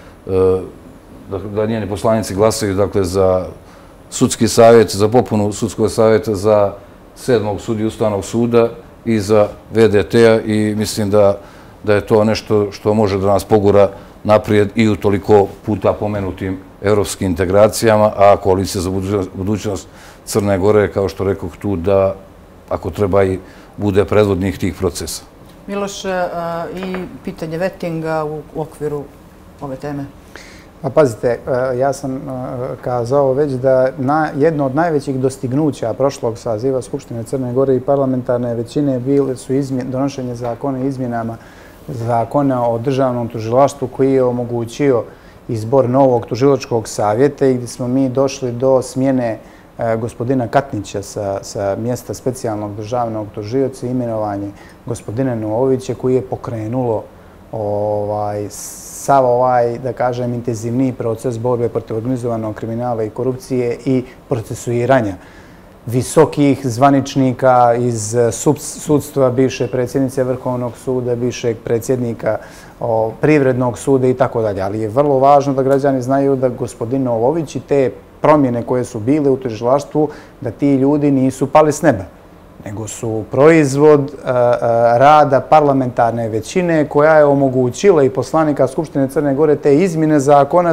da njeni poslanici glasaju, dakle, za sudski savjet, za popunu sudskog savjeta, za 7. sudiju Ustavnog suda i za VDT-a i mislim da je to nešto što može da nas pogura naprijed i u toliko puta pomenutim evropskim integracijama, a Koalicija za budućnost Crne Gore, kao što rekoh tu, da ako treba i bude predvodnik tih procesa. Miloš, i pitanje vetinga u okviru ove teme? Pa pazite, ja sam kazao već da jedno od najvećih dostignuća prošlog saziva Skupštine Crne Gore i parlamentarne većine bile su donošenje zakona i izmjenama zakona o državnom tužilaštvu koji je omogućio izbor novog tužilačkog savjeta i gdje smo mi došli do smjene gospodina Katnića sa mjesta specijalnog državnog tužioca i imenovanje gospodina Novovića koji je pokrenulo sav da kažem, intenzivniji proces borbe protiv organizovanog kriminala i korupcije i procesuiranja visokih zvaničnika iz sudstva, bivše predsjednice Vrhovnog suda, bivšeg predsjednika Privrednog suda i tako dalje. Ali je vrlo važno da građani znaju da gospodin Novović i te promjene koje su bile u tužilaštvu, da ti ljudi nisu pali s neba, nego su proizvod rada parlamentarne većine koja je omogućila i poslanika Skupštine Crne Gore te izmjene zakona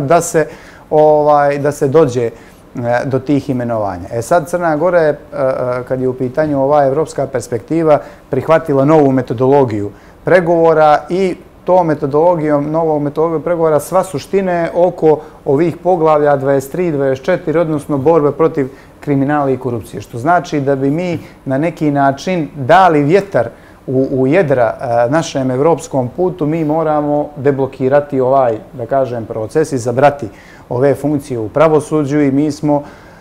da se dođe do tih imenovanja. Sad Crna Gora je, kad je u pitanju ova evropska perspektiva, prihvatila novu metodologiju pregovora i novom metodologijom pregovora sva suštine oko ovih poglavlja 23 i 24, odnosno borbe protiv kriminala i korupcije. Što znači da bi mi na neki način dali vjetar u jedra našem evropskom putu, mi moramo deblokirati ovaj, da kažem, proces i zabrati ove funkcije u pravosuđu i mi smo,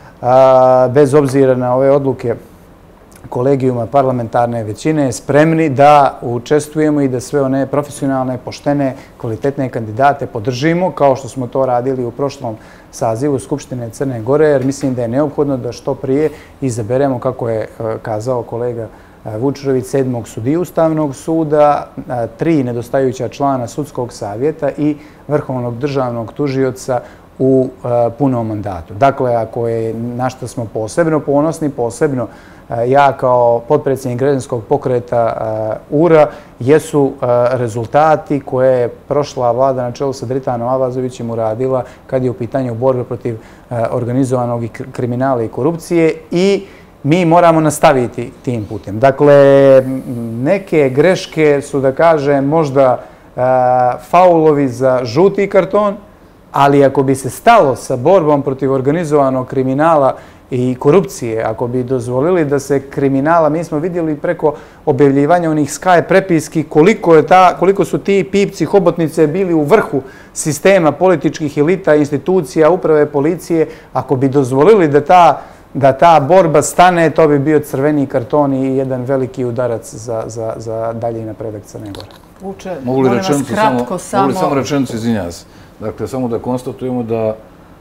bez obzira na ove odluke kolegijuma parlamentarne većine, spremni da učestvujemo i da sve one profesionalne, poštene, kvalitetne kandidate podržimo, kao što smo to radili u prošlom sazivu Skupštine Crne Gore, jer mislim da je neophodno da što prije izaberemo, kako je kazao kolega Vučerović, 7. sudiju Ustavnog suda, 3 nedostajuća člana Sudskog savjeta i Vrhovnog državnog tužioca u punom mandatu. Dakle, ako je na što smo posebno ponosni, posebno ja kao potpredsjednik građanskog pokreta URA, jesu rezultati koje je prošla vlada na čelu sa Dritanom Abazovićem uradila kad je u pitanju borbe protiv organizovanog kriminala i korupcije i mi moramo nastaviti tim putem. Dakle, neke greške su, da kažem, možda faulovi za žuti karton, ali ako bi se stalo sa borbom protiv organizovanog kriminala i korupcije, ako bi dozvolili da se kriminala, mi smo vidjeli preko objavljivanja onih Sky prepiski koliko su ti pipci, hobotnice bili u vrhu sistema političkih elita, institucija, uprave, policije, ako bi dozvolili da ta borba stane, to bi bio crveni karton i jedan veliki udarac za dalji napredak Crne Gore. Vuče, mogu li samo rečenicu, izvinjavam se. Dakle, samo da konstatujemo da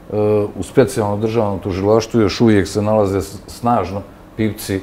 u specijalnom državnom tužilaštvu još uvijek se nalaze snažno pipci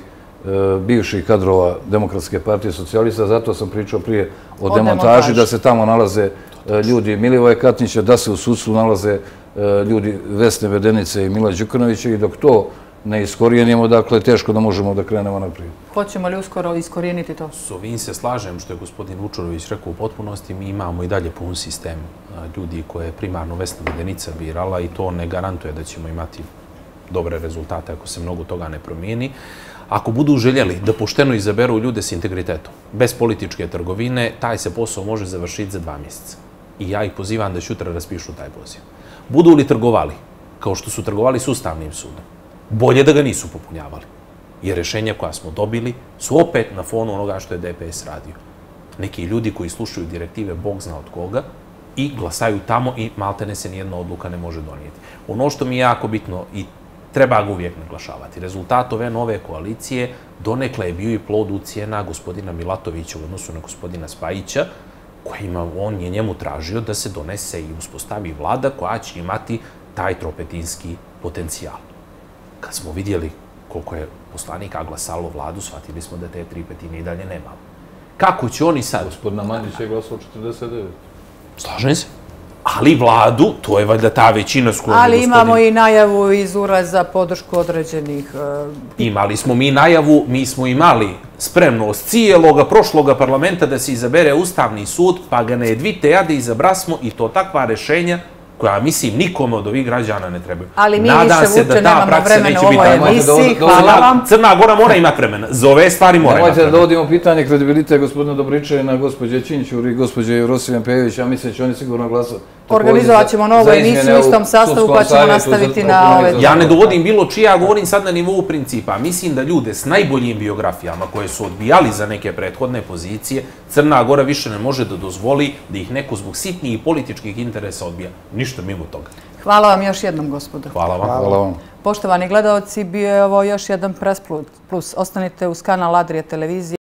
bivših kadrova Demokratske partije socijalista. Zato sam pričao prije o demontaži, da se tamo nalaze ljudi Milivoja Katnića, da se u sudstvu nalaze ljudi Vesne Vedenice i Mila Đukanovića i dok to ne iskorijenimo, dakle, teško da možemo da krenemo naprijed. Hoćemo li uskoro iskorijeniti to? S ovim se slažem što je gospodin Vučurović rekao u potpunosti. Mi imamo i dalje pun sistem ljudi koje je primarno Vesna Vedenica birala i to ne garantuje da ćemo imati dobre rezultate ako se mnogo toga ne promijeni. Ako budu željeli da pošteno izaberu ljude s integritetom, bez političke trgovine, taj se posao može završiti za 2 mjeseca. I ja ih pozivam da sutra raspišu taj poziv. Budu li trgovali, kao što su trgovali s Ustavnim sudom, bolje da ga nisu popunjavali. Jer rješenja koja smo dobili su opet na fonu onoga što je DPS radio. Neki ljudi koji slušaju direktive Bog zna od koga i glasaju tamo i maltene se nijedna odluka ne može donijeti. Ono što mi je jako bitno i treba ga uvijek naglašavati. Rezultat ove nove koalicije donekle je bio i plod ucjena gospodina Milatovića u odnosu na gospodina Spajića, on je njemu tražio da se donese i uspostavi vlada koja će imati taj tropetinski potencijal. Kad smo vidjeli koliko je poslanika glasalo vladu, shvatili smo da te 3/5 i dalje nemamo. Kako će oni sad? Gospodina Mandića je glasalo 49. Slažem se. Ali vladu, to je valjda ta većina s kojom je ali imamo i najavu iz URA za podršku određenih... Imali smo mi najavu, mi smo imali spremnost cijeloga prošloga parlamenta da se izabere Ustavni sud, pa ga ne edvite, a da izabrasmo i to takva rešenja koja, mislim, nikome od ovih građana ne trebaju. Ali mi više, Vuče, nemamo vremena u ovoj emisiji. Hvala vam. Crna Gora mora imati vremena. Za ove stvari mora imati vremena. Nemojte da dovodimo pitanje kredibiliteta gospodina Dobričevina, gospođe Činćur i gospođe Jevrosime Pejević. Ja mislim da će oni sigurno glasati. Organizovat ćemo novu emisiju u istom sastavu pa ćemo nastaviti na ove... Ja ne dovodim bilo čije, ja govorim sad na nivou principa. Mislim da ljude s najboljim biografijama koje su odbijali za neke prethodne pozicije, Crna Gora više ne može da dozvoli da ih neko zbog sitnijih političkih interesa odbija. Ništa mimo toga. Hvala vam još jednom, gospodo. Hvala vam. Hvala vam. Poštovani gledalci, bio je ovo još jedan Press Plus. Ostanite uz kanal Adria televizije.